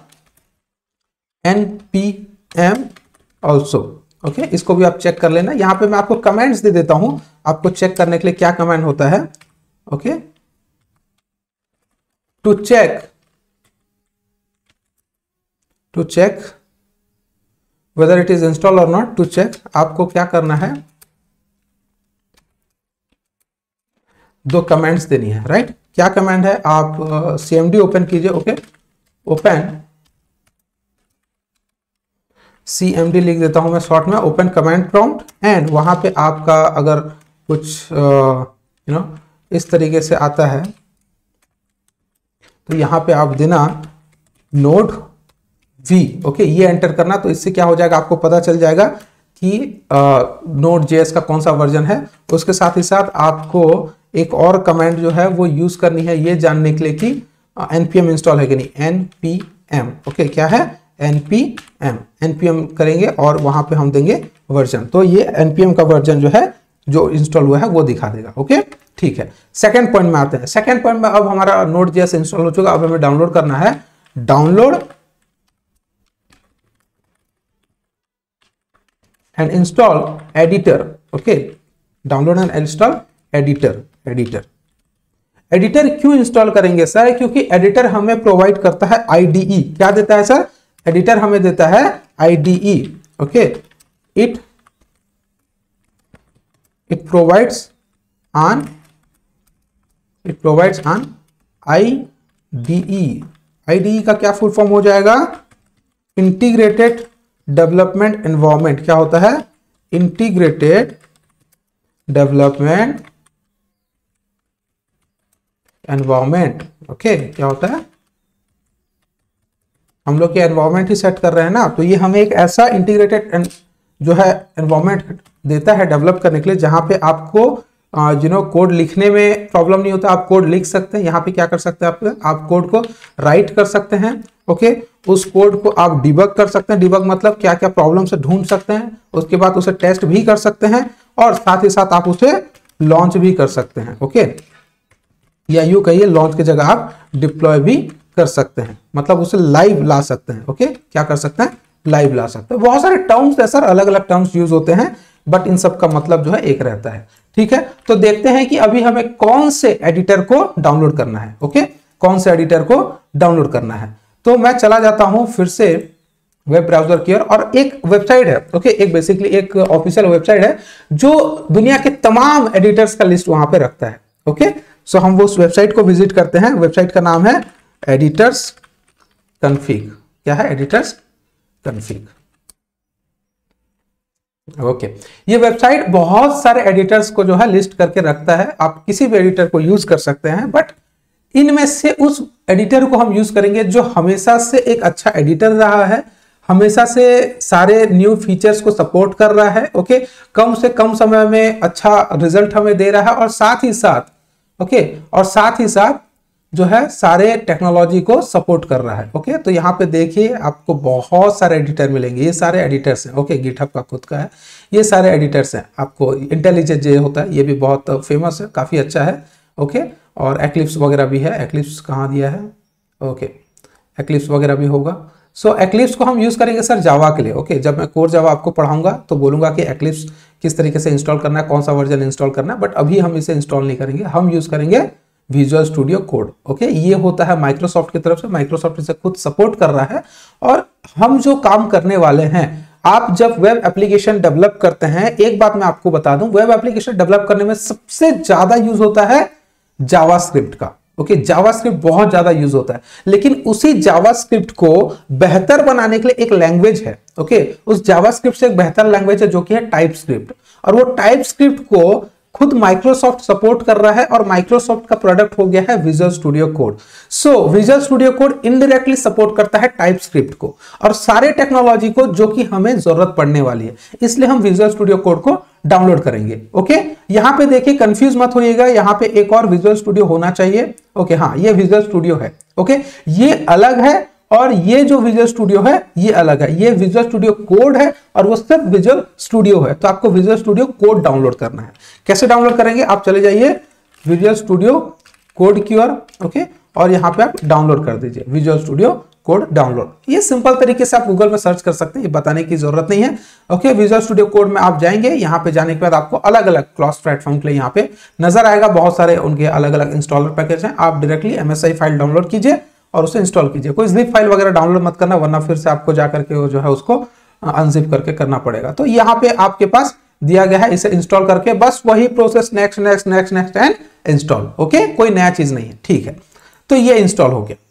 S1: एनपीएम ऑल्सो। ओके, इसको भी आप चेक कर लेना। यहां पे मैं आपको कमेंट्स दे देता हूं आपको चेक करने के लिए क्या कमेंट होता है। Okay, to check to check whether it is install और नॉट, टू चेक आपको क्या करना है, दो कमेंट्स देनी है। राइट, क्या कमेंट है, आप सीएमडी ओपन कीजिए। ओके, ओपन सीएमडी लिख देता हूं मैं शॉर्ट में, ओपन कमांड प्रॉम्प्ट। एंड वहां पे आपका अगर कुछ यू नो इस तरीके से आता है तो यहां पे आप देना नोड वी। ओके, ये एंटर करना। तो इससे क्या हो जाएगा, आपको पता चल जाएगा कि नोड जेएस का कौन सा वर्जन है। उसके साथ ही साथ आपको एक और कमांड जो है वो यूज करनी है ये जानने के लिए कि एनपीएम इंस्टॉल है कि नहीं। एनपीएम ओके, क्या है, एनपीएम एनपीएम करेंगे और वहां पे हम देंगे वर्जन। तो ये एनपीएम का वर्जन जो है जो इंस्टॉल हुआ है वो दिखा देगा। ओके, ठीक है। सेकंड पॉइंट में आते हैं। सेकंड पॉइंट में अब हमारा नोड जेएस इंस्टॉल हो चुका, अब हमें डाउनलोड करना है। Download and install editor. Okay, download and install editor. Editor editor क्यों इंस्टॉल करेंगे सर, क्योंकि एडिटर हमें प्रोवाइड करता है आईडीई। क्या देता है सर, एडिटर हमें देता है IDE. Okay, it it provides on it provides on IDE. IDE का क्या फुल फॉर्म हो जाएगा, इंटीग्रेटेड डेवलपमेंट एनवायरनमेंट। क्या होता है, इंटीग्रेटेड डेवलपमेंट एनवायरनमेंट। ओके, क्या होता है, हम लोग ये एनवायरनमेंट ही सेट कर रहे हैं ना, तो ये हमें एक ऐसा इंटीग्रेटेड जो है एनवायरनमेंट देता है डेवलप करने के लिए जहां पे आपको यू नो कोड लिखने में प्रॉब्लम नहीं होता, आप कोड लिख सकते हैं। यहाँ पे क्या कर सकते हैं आप आप कोड को राइट कर सकते हैं। ओके, उस कोड को आप डिबग कर सकते हैं। डिबग मतलब क्या क्या प्रॉब्लम से ढूंढ सकते हैं, उसके बाद उसे टेस्ट भी कर सकते हैं और साथ ही साथ आप उसे लॉन्च भी कर सकते हैं। ओके, या यूं कहिए लॉन्च की जगह आप डिप्लॉय भी कर सकते हैं, मतलब उसे लाइव ला सकते हैं। ओके, क्या कर सकते हैं, लाइव ला सकते हैं। बहुत सारे टर्म्स है सर, अलग अलग टर्म्स यूज होते हैं, बट इन सब का मतलब जो है एक रहता है। ठीक है, तो देखते हैं कि अभी हमें कौन से एडिटर को डाउनलोड करना है। ओके, कौन से एडिटर को डाउनलोड करना है, तो मैं चला जाता हूं फिर से वेब ब्राउजर की ओर, और एक वेबसाइट है। ओके, एक बेसिकली एक ऑफिशियल वेबसाइट है जो दुनिया के तमाम एडिटर्स का लिस्ट वहां पे रखता है। ओके, सो हम वो उस वेबसाइट को विजिट करते हैं। वेबसाइट का नाम है एडिटर्स कन्फिग। क्या है, एडिटर्स कन्फिग। ओके, ये वेबसाइट बहुत सारे एडिटर्स को जो है लिस्ट करके रखता है। आप किसी भी एडिटर को यूज कर सकते हैं, बट इनमें से उस एडिटर को हम यूज करेंगे जो हमेशा से एक अच्छा एडिटर रहा है, हमेशा से सारे न्यू फीचर्स को सपोर्ट कर रहा है। ओके, कम से कम समय में अच्छा रिजल्ट हमें दे रहा है, और साथ ही साथ ओके और साथ ही साथ जो है सारे टेक्नोलॉजी को सपोर्ट कर रहा है। ओके, तो यहाँ पे देखिए आपको बहुत सारे एडिटर मिलेंगे। ये सारे एडिटर्स हैं। ओके, गिटहब का खुद का है, ये सारे एडिटर्स हैं। आपको इंटेलिजेंट जे होता है, ये भी बहुत फेमस है, काफी अच्छा है। ओके, और एक्लिप्स वगैरह भी है। एक्लिप्स कहाँ दिया है, ओके, एक्लिप्स वगैरह भी होगा। सो so, एक्लिप्स को हम यूज करेंगे सर जावा के लिए। ओके okay, जब मैं कोर जावा आपको पढ़ाऊंगा तो बोलूंगा कि एक्लिप्स किस तरीके से इंस्टॉल करना है, कौन सा वर्जन इंस्टॉल करना है, बट अभी हम इसे इंस्टॉल नहीं करेंगे, हम यूज करेंगे विजुअल स्टूडियो कोड। ओके, ये होता है माइक्रोसॉफ्ट की तरफ से, माइक्रोसॉफ्ट इसे खुद सपोर्ट कर रहा है। और हम जो काम करने वाले हैं, आप जब वेब एप्लीकेशन डेवलप करते हैं, एक बात मैं आपको बता दूं, वेब एप्लीकेशन डेवलप करने में सबसे ज्यादा यूज होता है जावास्क्रिप्ट का। ओके, जावास्क्रिप्ट बहुत ज्यादा यूज होता है, लेकिन उसी जावास्क्रिप्ट को बेहतर बनाने के लिए एक लैंग्वेज है। ओके, उस जावास्क्रिप्ट से एक बेहतर लैंग्वेज है जो कि है टाइपस्क्रिप्ट, और वो टाइपस्क्रिप्ट को खुद माइक्रोसॉफ्ट सपोर्ट कर रहा है, और माइक्रोसॉफ्ट का प्रोडक्ट हो गया है visual studio code. So visual studio code indirectly support करता है टाइपस्क्रिप्ट को और सारे टेक्नोलॉजी को जो कि हमें जरूरत पड़ने वाली है, इसलिए हम विजुअल स्टूडियो कोड को डाउनलोड करेंगे। ओके, यहां पे देखिए, कंफ्यूज मत होइएगा, यहां पे एक और विजुअल स्टूडियो होना चाहिए। ओके, हाँ, ये विजुअल स्टूडियो है। ओके, ये अलग है, और ये जो विजुअल स्टूडियो है ये अलग है। ये विजुअल स्टूडियो कोड है और वो सिर्फ विजुअल स्टूडियो है। तो आपको विजुअल स्टूडियो कोड डाउनलोड करना है। कैसे डाउनलोड करेंगे, आप चले जाइए विजुअल स्टूडियो कोड की ओर। ओके, और यहां पे आप डाउनलोड कर दीजिए विजुअल स्टूडियो कोड डाउनलोड। ये सिंपल तरीके से आप गूगल में सर्च कर सकते हैं, ये बताने की जरूरत नहीं है। ओके, विजुअल स्टूडियो कोड में आप जाएंगे, यहाँ पे जाने के बाद आपको अलग अलग क्रॉस प्लेटफॉर्म के लिए यहाँ पे नजर आएगा, बहुत सारे उनके अलग अलग इंस्टॉलर पैकेज हैं। आप डायरेक्टली एमएसआई फाइल डाउनलोड कीजिए और उसे इंस्टॉल कीजिए। कोई जिप फाइल वगैरह डाउनलोड मत करना, वरना फिर से आपको जाकर के वो जो है उसको अनजिप करके करना पड़ेगा। तो यहाँ पे आपके पास दिया गया है, इसे इंस्टॉल करके बस वही process, next next next next and install. Okay, कोई नया चीज नहीं है। ठीक है, तो ये इंस्टॉल हो गया।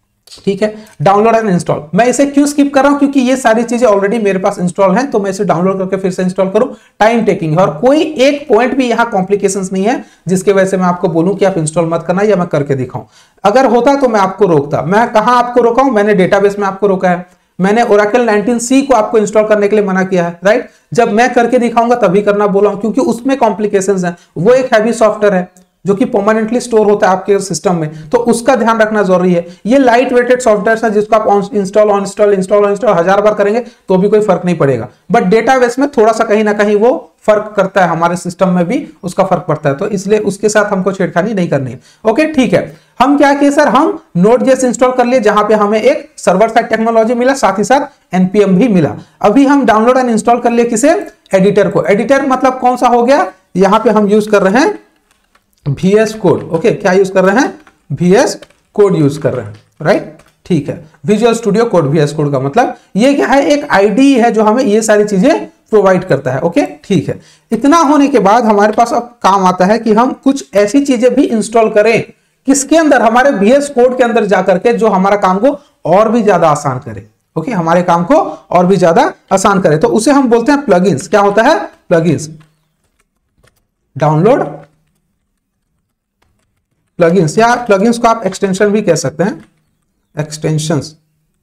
S1: ठीक है, डाउनलोड एंड इंस्टॉल। मैं इसे क्यों स्किप कर रहा हूं, क्योंकि ये सारी चीजें ऑलरेडी मेरे पास इंस्टॉल हैं, तो मैं इसे डाउनलोड करके फिर से इंस्टॉल करूं, टाइम टेकिंग है, और कोई एक पॉइंट भी यहां कॉम्प्लिकेशंस नहीं है जिसके वजह से मैं आपको बोलूं कि आप इंस्टॉल मत करना या मैं करके दिखाऊं। अगर होता तो मैं आपको रोकता। मैं कहां आपको रोका हूं, मैंने डेटाबेस में आपको रोका है, मैंने ओरेकल नाइनटीन सी को आपको इंस्टॉल करने के लिए मना किया है, राइट। जब मैं करके दिखाऊंगा तभी करना बोला हूं, क्योंकि उसमें कॉम्प्लिकेशंस हैं। वो एक हैवी सॉफ्टवेयर है जो कि परमानेंटली स्टोर होता है आपके सिस्टम में, तो उसका ध्यान रखना जरूरी है। ये लाइट वेटेड सॉफ्टवेयर है जिसको आप install on install install on install हजार बार करेंगे तो भी कोई फर्क नहीं पड़ेगा, बट डेटाबेस में थोड़ा सा कहीं ना कहीं वो फर्क करता है, हमारे सिस्टम में भी उसका फर्क पड़ता है, तो इसलिए उसके साथ हमको छेड़खानी नहीं करनी है। ओके, ठीक है, हम क्या किए सर, हम नोड.जेएस इंस्टॉल कर लिए, जहां पे हमें एक सर्वर साइड टेक्नोलॉजी मिला, साथ ही साथ एनपीएम भी मिला। अभी हम डाउनलोड एंड इंस्टॉल कर लिए किसे, एडिटर को। एडिटर मतलब कौन सा हो गया, यहां पे हम यूज कर रहे हैं वीएस कोड। ओके, क्या यूज कर रहे हैं, वीएस कोड यूज कर रहे हैं, राइट। ठीक है, visual studio code, VS code का मतलब ये क्या है, एक आईडी है जो हमें ये सारी चीजें प्रोवाइड करता है। ओके, ठीक है, इतना होने के बाद हमारे पास अब काम आता है कि हम कुछ ऐसी चीजें भी इंस्टॉल करें किसके अंदर, हमारे वीएस कोड के अंदर जाकर के, जो हमारा काम को और भी ज्यादा आसान करे। ओके, हमारे काम को और भी ज्यादा आसान करे, तो उसे हम बोलते हैं प्लगइन्स। क्या होता है, प्लगइन्स। डाउनलोड प्लगइन्स, या प्लगइन्स को आप एक्सटेंशन भी कह सकते हैं, एक्सटेंशंस।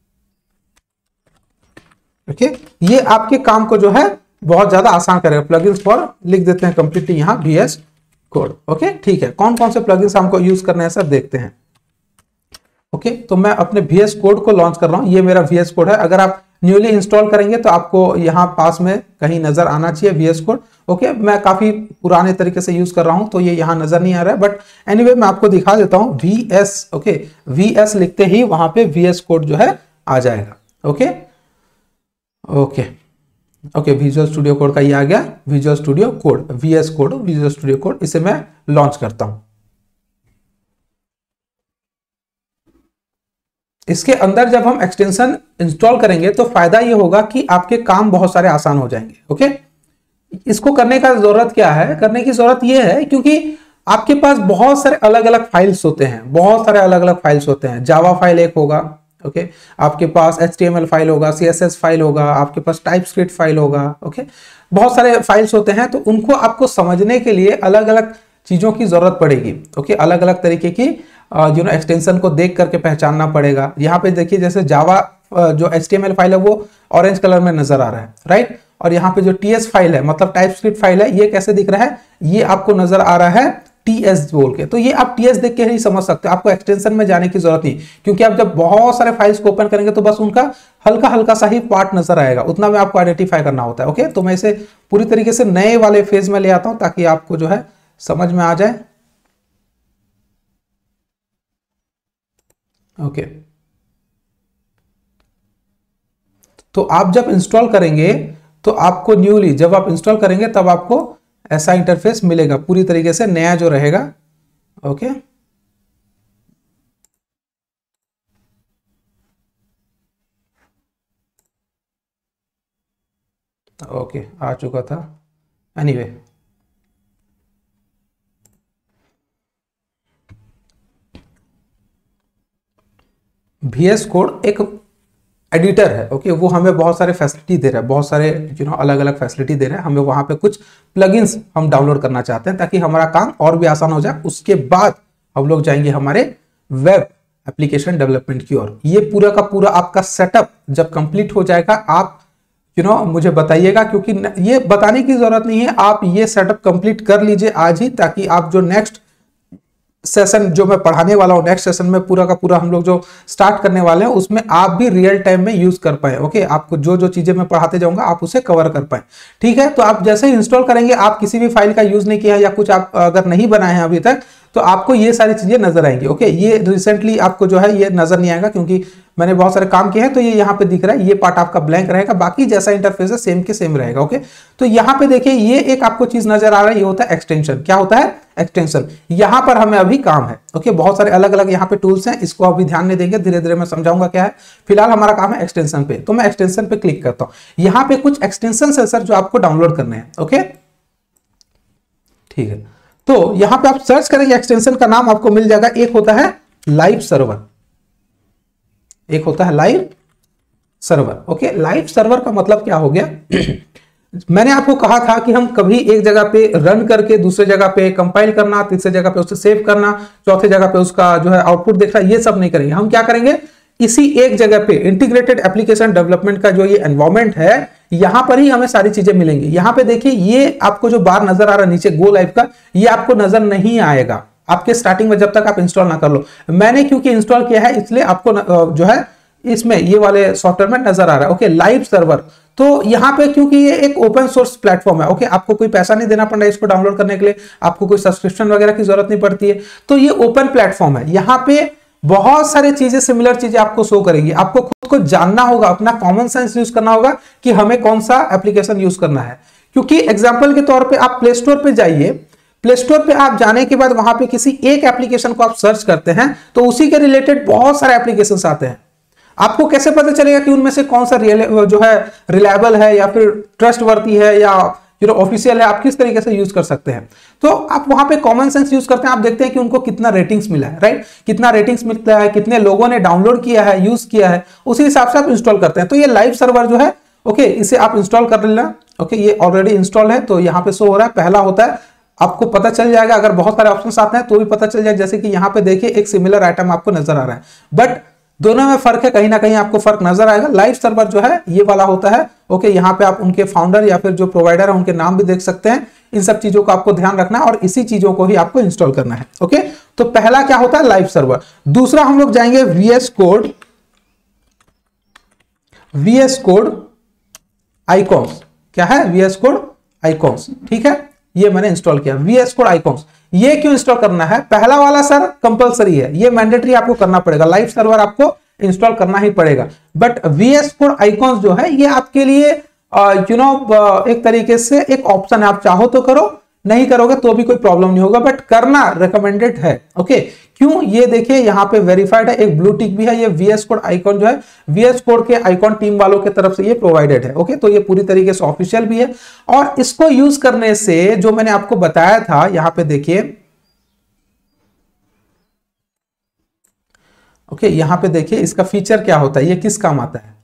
S1: ओके, ये आपके काम को जो है बहुत ज्यादा आसान करेगा। प्लगइन्स फॉर लिख देते हैं कंप्लीटली यहां वीएस कोड। ओके ठीक है, कौन कौन से प्लगइन्स हमको यूज करने हैं सब देखते हैं। ओके okay, तो मैं अपने वी एस कोड को लॉन्च कर रहा हूं, ये मेरा वी एस कोड है। अगर आप न्यूली इंस्टॉल करेंगे तो आपको यहां पास में कहीं नजर आना चाहिए वी एस कोड। ओके मैं काफी पुराने तरीके से यूज कर रहा हूं तो ये यहां नजर नहीं आ रहा है, बट एनीवे मैं आपको दिखा देता हूं। V S okay V S लिखते ही वहां पे वी एस कोड जो है आ जाएगा। Okay okay okay visual studio code का ये आ गया, visual studio code V S code, visual studio code, इसे मैं लॉन्च करता हूं। इसके अंदर जब हम एक्सटेंशन इंस्टॉल करेंगे तो फायदा ये होगा कि आपके काम बहुत सारे आसान हो जाएंगे। ओके इसको करने का जरूरत क्या है, करने की जरूरत ये है क्योंकि आपके पास बहुत सारे अलग अलग फाइल्स होते हैं, बहुत सारे अलग अलग फाइल्स होते हैं। जावा फाइल एक होगा, ओके आपके पास H T M L file होगा, सी एस एस फाइल होगा, आपके पास टाइपस्क्रिप्ट फाइल होगा। ओके बहुत सारे फाइल्स होते हैं, तो उनको आपको समझने के लिए अलग अलग चीजों की जरूरत पड़ेगी। ओके अलग अलग तरीके की जो ना एक्सटेंशन को देख करके पहचानना पड़ेगा। यहाँ पे देखिए जैसे जावा जो H T M L file है वो ऑरेंज कलर में नजर आ रहा है, राइट। और यहाँ पे जो टी एस फाइल है मतलब टाइपस्क्रिप्ट फाइल है, ये कैसे दिख रहा है, ये आपको नजर आ रहा है टी एस बोल के। तो ये आप टी एस देख के नहीं समझ सकते, आपको एक्सटेंशन में जाने की जरूरत नहीं, क्योंकि आप जब बहुत सारे फाइल्स को ओपन करेंगे तो बस उनका हल्का हल्का सा ही पार्ट नजर आएगा, उतना में आपको आइडेंटिफाई करना होता है। ओके तो मैं इसे पूरी तरीके से नए वाले फेज में ले आता हूं ताकि आपको जो है समझ में आ जाए। ओके तो आप जब इंस्टॉल करेंगे तो आपको न्यूली जब आप इंस्टॉल करेंगे तब आपको ऐसा इंटरफेस मिलेगा, पूरी तरीके से नया जो रहेगा। ओके ओके आ चुका था। एनीवे वी एस कोड एक एडिटर है। ओके वो हमें बहुत सारे फैसिलिटी दे रहा है, बहुत सारे यू नो अलग अलग फैसिलिटी दे रहा है हमें। वहां पे कुछ प्लगइन्स हम डाउनलोड करना चाहते हैं ताकि हमारा काम और भी आसान हो जाए। उसके बाद हम लोग जाएंगे हमारे वेब एप्लीकेशन डेवलपमेंट की ओर। ये पूरा का पूरा आपका सेटअप जब कंप्लीट हो जाएगा आप यू नो मुझे बताइएगा, क्योंकि ये बताने की जरूरत नहीं है, आप ये सेटअप कंप्लीट कर लीजिए आज ही, ताकि आप जो नेक्स्ट सेशन जो मैं पढ़ाने वाला हूं, नेक्स्ट सेशन में पूरा का पूरा हम लोग जो स्टार्ट करने वाले हैं उसमें आप भी रियल टाइम में यूज कर पाए। ओके आपको जो जो चीजें मैं पढ़ाते जाऊंगा आप उसे कवर कर पाए, ठीक है। तो आप जैसे ही इंस्टॉल करेंगे, आप किसी भी फाइल का यूज नहीं किया है या कुछ आप अगर नहीं बनाए हैं अभी तक, तो आपको ये सारी चीजें नजर आएंगी। ओके ये रिसेंटली आपको जो है ये नजर नहीं आएगा क्योंकि मैंने बहुत सारे काम किए हैं, तो ये यहाँ पे दिख रहा है, ये पार्ट आपका ब्लैंक रहेगा, बाकी जैसा इंटरफेस है सेम के सेम रहेगा। ओके तो यहाँ पे देखिए ये एक आपको चीज नजर आ रहा है, ये होता है एक्सटेंशन। क्या होता है एक्सटेंशन, यहाँ पर हमें अभी काम है। ओके बहुत सारे अलग अलग यहाँ पे टूल्स हैं, इसको अभी ध्यान नहीं देंगे, धीरे धीरे मैं समझाऊंगा क्या है। फिलहाल हमारा काम है एक्सटेंशन पे, तो मैं एक्सटेंशन पे क्लिक करता हूँ। यहाँ पे कुछ एक्सटेंशन है सर जो आपको डाउनलोड करने हैं। ओके ठीक है, तो यहां पे आप सर्च करेंगे, एक्सटेंशन का नाम आपको मिल जाएगा। एक होता है लाइव सर्वर, एक होता है live server. Okay live server का मतलब क्या हो गया मैंने आपको कहा था कि हम कभी एक जगह पे रन करके दूसरे जगह पे कंपाइल करना, तीसरे जगह पे उसे सेव करना, चौथे जगह पे उसका जो है आउटपुट देखना, ये सब नहीं करेंगे। हम क्या करेंगे, इसी एक जगह पे इंटीग्रेटेड एप्लीकेशन डेवलपमेंट का जो ये एनवायरमेंट है, यहां पर ही हमें सारी चीजें मिलेंगी। यहां पे देखिए ये आपको जो बार नजर आ रहा है नीचे गो लाइव का, ये आपको नजर नहीं आएगा आपके स्टार्टिंग में जब तक आप इंस्टॉल ना कर लो। मैंने क्योंकि इंस्टॉल किया है इसलिए आपको जो है इसमें ये वाले सॉफ्टवेयर में नजर आ रहा है। ओके लाइव सर्वर, तो यहाँ पे क्योंकि ये एक ओपन सोर्स प्लेटफॉर्म है, ओके आपको कोई पैसा नहीं देना पड़ रहा है इसको डाउनलोड करने के लिए, आपको कोई सब्सक्रिप्शन वगैरह की जरूरत नहीं पड़ती है। तो ये ओपन प्लेटफॉर्म है, यहाँ पे बहुत सारी चीजें सिमिलर चीजें आपको शो करेंगी। आपको खुद को जानना होगा, अपना कॉमन सेंस यूज करना होगा कि हमें कौन सा एप्लीकेशन यूज करना है। क्योंकि एग्जांपल के तौर पे आप प्ले स्टोर पे जाइए, प्ले स्टोर पे आप जाने के बाद वहां पे किसी एक एप्लीकेशन को आप सर्च करते हैं तो उसी के रिलेटेड बहुत सारे एप्लीकेशंस आते हैं। आपको कैसे पता चलेगा कि उनमें से कौन सा जो है रिलायबल है या फिर ट्रस्टवर्दी है या जो ऑफिशियल है, आप किस तरीके से यूज कर सकते हैं। तो आप वहां पे कॉमन सेंस यूज करते हैं, आप देखते हैं कि उनको कितना रेटिंग्स मिला है, राइट, कितना रेटिंग्स मिलता है, कितने लोगों ने डाउनलोड किया है, यूज किया है, उसी हिसाब से आप इंस्टॉल करते हैं। तो ये लाइव सर्वर जो है, ओके इसे आप इंस्टॉल कर लेना। ओके ये ऑलरेडी इंस्टॉल है, तो यहाँ पे शो हो रहा है, पहला होता है, आपको पता चल जाएगा। अगर बहुत सारे ऑप्शंस आते हैं तो भी पता चल जाएगा, जैसे कि यहाँ पे देखिए एक सिमिलर आइटम आपको नजर आ रहा है। बट दोनों में फर्क है, कहीं ना कहीं आपको फर्क नजर आएगा। लाइव सर्वर जो है ये वाला होता है, ओके, यहाँ पे आप उनके फाउंडर या फिर जो प्रोवाइडर है उनके नाम भी देख सकते हैं। इन सब चीजों को आपको ध्यान रखना है और इसी चीजों को ही आपको इंस्टॉल करना है, ओके। तो पहला क्या होता है, लाइव सर्वर। दूसरा हम लोग जाएंगे VS code, VS code icons. क्या है, वीएस कोड आइकॉन्स, ठीक है, ये मैंने इंस्टॉल किया वीएस कोड आइकॉन्स। ये क्यों इंस्टॉल करना है, पहला वाला सर कंपलसरी है, ये मैंडेटरी आपको करना पड़ेगा, लाइव सर्वर आपको इंस्टॉल करना ही पड़ेगा। बट वीएस कोड आइकॉन्स जो है ये आपके लिए यू नो एक तरीके से एक ऑप्शन है, आप चाहो तो करो, नहीं करोगे तो भी कोई प्रॉब्लम नहीं होगा, बट करना रिकमेंडेड है, ओके। क्यों, ये देखिए यहाँ पे वेरीफाइड है, एक ब्लू टिक भी है, ये वीएस कोड आइकॉन जो है वीएस कोड के आइकॉन टीम वालों के तरफ से ये प्रोवाइडेड है, ओके। तो ये पूरी तरीके से ऑफिशियल भी है और इसको यूज करने से जो मैंने आपको बताया था, यहां पे देखिए, ओके, यहां पे देखिए इसका फीचर क्या होता है, ये किस काम आता है,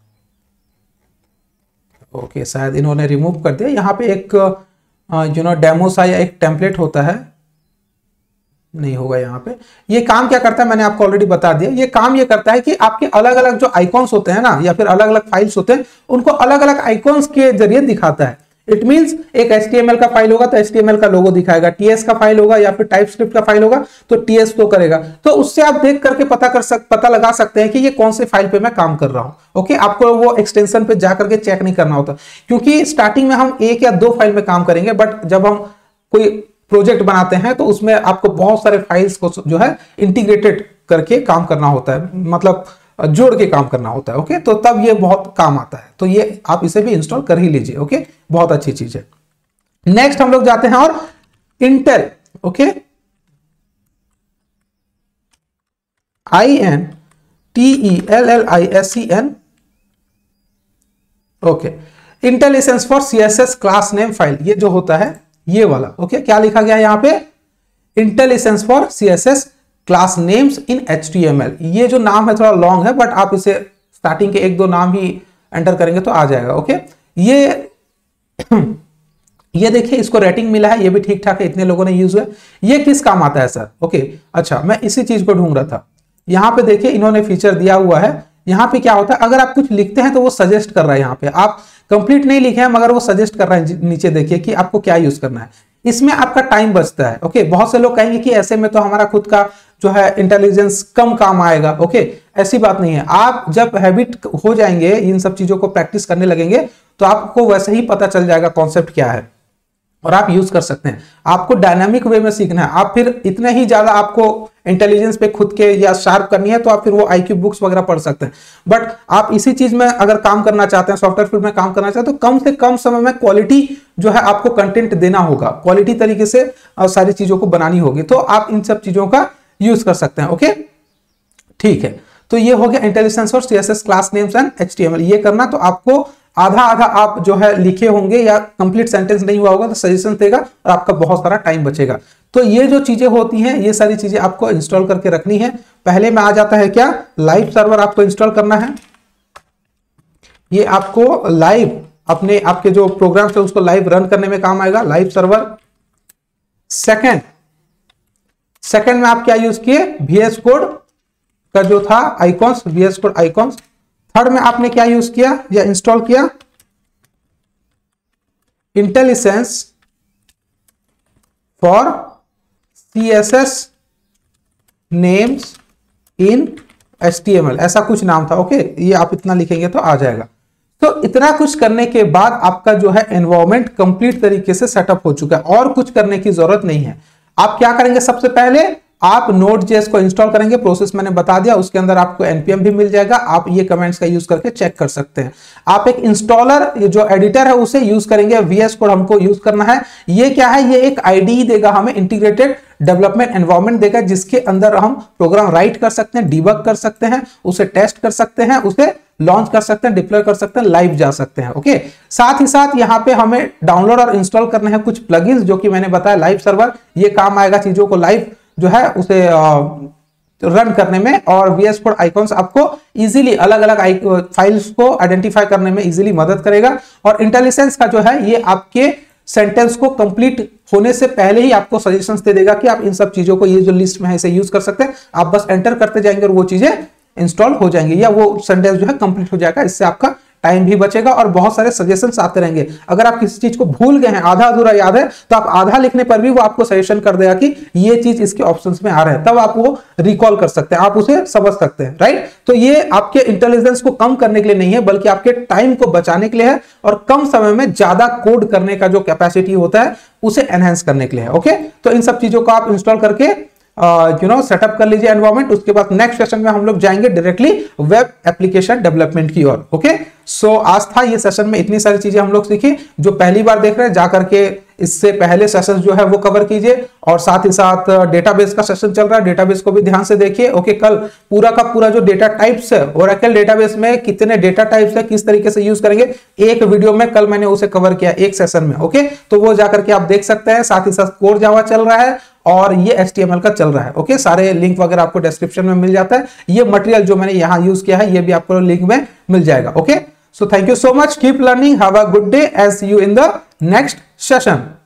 S1: ओके, शायद इन्होंने रिमूव कर दिया। यहाँ पे एक यू नो डेमो सा या एक टेम्पलेट होता है, नहीं होगा यहाँ पे। ये काम क्या करता है मैंने आपको ऑलरेडी बता दिया। ये काम ये करता है कि आपके अलग अलग जो आइकॉन्स होते हैं ना, या फिर अलग अलग फाइल्स होते हैं, उनको अलग अलग आइकॉन्स के जरिए दिखाता है। इट मींस एक एचटीएमएल का फाइल होगा तो एचटीएमएल का लोगो दिखाएगा, टीएस का फाइल होगा या फिर टाइपस्क्रिप्ट का फाइल होगा तो टीएस को करेगा। तो उससे आप देख करके पता कर सक पता लगा सकते हैं कि ये कौन से फाइल पे मैं काम कर रहा हूं, ओके। आपको वो एक्सटेंशन पे जाकर के चेक नहीं करना होता, क्योंकि स्टार्टिंग में हम एक या दो फाइल में काम करेंगे, बट जब हम कोई प्रोजेक्ट बनाते हैं तो उसमें आपको बहुत सारे फाइल्स को जो है इंटीग्रेटेड करके काम करना होता है, मतलब जोड़ के काम करना होता है, ओके। तो तब ये बहुत काम आता है, तो ये आप इसे भी इंस्टॉल कर ही लीजिए, ओके, बहुत अच्छी चीज है। नेक्स्ट हम लोग जाते हैं और Intel, okay, I N T E L L I S C N, okay, intelligence for CSS class name file, ये जो होता है ये वाला, ओके। क्या लिखा गया है यहाँ पे, intelligence for CSS class names in HTML. ये जो नाम है थोड़ा लॉन्ग है, बट आप इसे स्टार्टिंग के एक दो नाम ही एंटर करेंगे तो आ जाएगा, ओके। ये ये देखिए इसको रेटिंग मिला है, ये भी ठीक ठाक है, इतने लोगों ने यूज हुआ। ये किस काम आता है सर, ओके, अच्छा, मैं इसी चीज को ढूंढ रहा था। यहाँ पे देखिए इन्होंने फीचर दिया हुआ है, यहाँ पे क्या होता है, अगर आप कुछ लिखते हैं तो वो सजेस्ट कर रहा है, यहाँ पे आप कंप्लीट नहीं लिखे हैं मगर वो सजेस्ट कर रहा है, नीचे देखिए कि आपको क्या यूज करना है। इसमें आपका टाइम बचता है, ओके। बहुत से लोग कहेंगे कि ऐसे में तो हमारा खुद का जो है इंटेलिजेंस कम काम आएगा, ओके। ऐसी बात नहीं है, आप जब हैबिट हो जाएंगे, इन सब चीजों को प्रैक्टिस करने लगेंगे तो आपको वैसे ही पता चल जाएगा कॉन्सेप्ट क्या है और आप यूज कर सकते हैं। आपको डायनामिक वे में सीखना है, आप फिर इतने ही ज्यादा आपको इंटेलिजेंस पे खुद के या शार्प करनी है तो आप फिर वो आईक्यू बुक्स वगैरह पढ़ सकते हैं। बट आप इसी चीज में अगर काम करना चाहते हैं, सॉफ्टवेयर फील्ड में काम करना चाहते हैं, तो कम से कम समय में क्वालिटी जो है आपको कंटेंट देना होगा, क्वालिटी तरीके से सारी चीजों को बनानी होगी, तो आप इन सब चीजों का यूज कर सकते हैं, ओके, ठीक है। तो ये हो गया इंटेलिजेंस और CSS class names and HTML. ये करना तो आपको आधा आधा आप जो है लिखे होंगे या कंप्लीट सेंटेंस नहीं हुआ होगा तो सजेशन देगा और आपका बहुत सारा टाइम बचेगा। तो ये जो चीजें होती हैं, ये सारी चीजें आपको इंस्टॉल करके रखनी है। पहले में आ जाता है क्या, लाइव सर्वर आपको इंस्टॉल करना है। ये आपको लाइव अपने आपके जो प्रोग्राम्स है उसको लाइव रन करने में काम आएगा, लाइव सर्वर। सेकंड सेकंड में आप क्या यूज किए, वीएस कोड का जो था icons, VS code icons. Third में आपने क्या यूज किया या इंस्टॉल किया, intelligence for CSS names in HTML, ऐसा कुछ नाम था, ओके। ये आप इतना लिखेंगे तो आ जाएगा। तो इतना कुछ करने के बाद आपका जो है एनवायरनमेंट कंप्लीट तरीके से सेटअप हो चुका है और कुछ करने की जरूरत नहीं है। आप क्या करेंगे, सबसे पहले आप नोड.जेएस को इंस्टॉल करेंगे, प्रोसेस मैंने बता दिया, उसके अंदर आपको एनपीएम भी मिल जाएगा, आप ये कमेंट्स का यूज करके चेक कर सकते हैं। आप एक इंस्टॉलर जो एडिटर है उसे यूज करेंगे, वीएस कोड हमको यूज करना है। ये क्या है, ये एक आईडी देगा हमें, इंटीग्रेटेड डेवलपमेंट एनवायरनमेंट देगा, जिसके अंदर हम प्रोग्राम राइट कर सकते हैं, डिबग कर सकते हैं, उसे टेस्ट कर सकते हैं, उसे लॉन्च कर सकते हैं, डिप्लॉय कर सकते हैं, लाइव जा सकते हैं, ओके। साथ ही साथ यहाँ पे हमें डाउनलोड और इंस्टॉल करने हैं कुछ प्लगइन्स, जो कि मैंने बताया लाइव सर्वर, ये काम आएगा चीजों को लाइव जो है उसे रन करने में, और वीएस कोड आइकॉन्स आपको इजीली अलग अलग फाइल्स को आइडेंटिफाई करने में इजीली मदद करेगा। और इंटेलिजेंस का जो है ये आपके सेंटेंस को कंप्लीट होने से पहले ही आपको सजेशंस दे देगा कि आप इन सब चीजों को, ये जो लिस्ट में है इसे यूज कर सकते हैं। आप बस एंटर करते जाएंगे और वो चीजें इंस्टॉल हो जाएंगे या वो सेंटेंस जो है कंप्लीट हो जाएगा। इससे आपका टाइम भी बचेगा और बहुत सारे सजेशंस आते रहेंगे। अगर आप किसी चीज को भूल गए हैं, आधा अधूरा याद है, तो आप आधा लिखने पर भी वो आपको सजेशन कर देगा कि ये चीज इसके ऑप्शंस में आ रहा है, तब आप वो रिकॉल कर सकते हैं, आप उसे समझ सकते हैं, राइट। तो ये आपके इंटेलिजेंस को कम करने के लिए नहीं है, बल्कि आपके टाइम को बचाने के लिए है और कम समय में ज्यादा कोड करने का जो कैपेसिटी होता है उसे एनहेंस करने के लिए है। ओके, तो इन सब चीजों को आप इंस्टॉल करके यू नो सेटअप कर लीजिए एनवायरनमेंट। उसके बाद नेक्स्ट सेशन में हम लोग जाएंगे डायरेक्टली वेब एप्लीकेशन डेवलपमेंट की ओर। ओके, सो आज था ये सेशन में इतनी सारी चीजें हम लोग सीखी। जो पहली बार देख रहे हैं जाकर के इससे पहले सेशन जो है वो कवर कीजिए, और साथ ही साथ डेटाबेस का सेशन चल रहा है, डेटाबेस को भी ध्यान से देखिए। ओके, कल पूरा का पूरा जो डेटा टाइप्स है ओरेकल डेटाबेस में कितने डेटा टाइप्स है, किस तरीके से यूज करेंगे, एक वीडियो में कल मैंने उसे कवर किया एक सेशन में। ओके, तो वो जाकर के आप देख सकते हैं। साथ ही साथ कोर जावा चल रहा है और ये एच टी एम एल का चल रहा है। ओके, सारे लिंक वगैरह आपको डिस्क्रिप्शन में मिल जाता है। ये मटेरियल जो मैंने यहां यूज किया है ये भी आपको लिंक में मिल जाएगा। Okay, so thank you so much, keep learning, have a good day, and see you in the next session.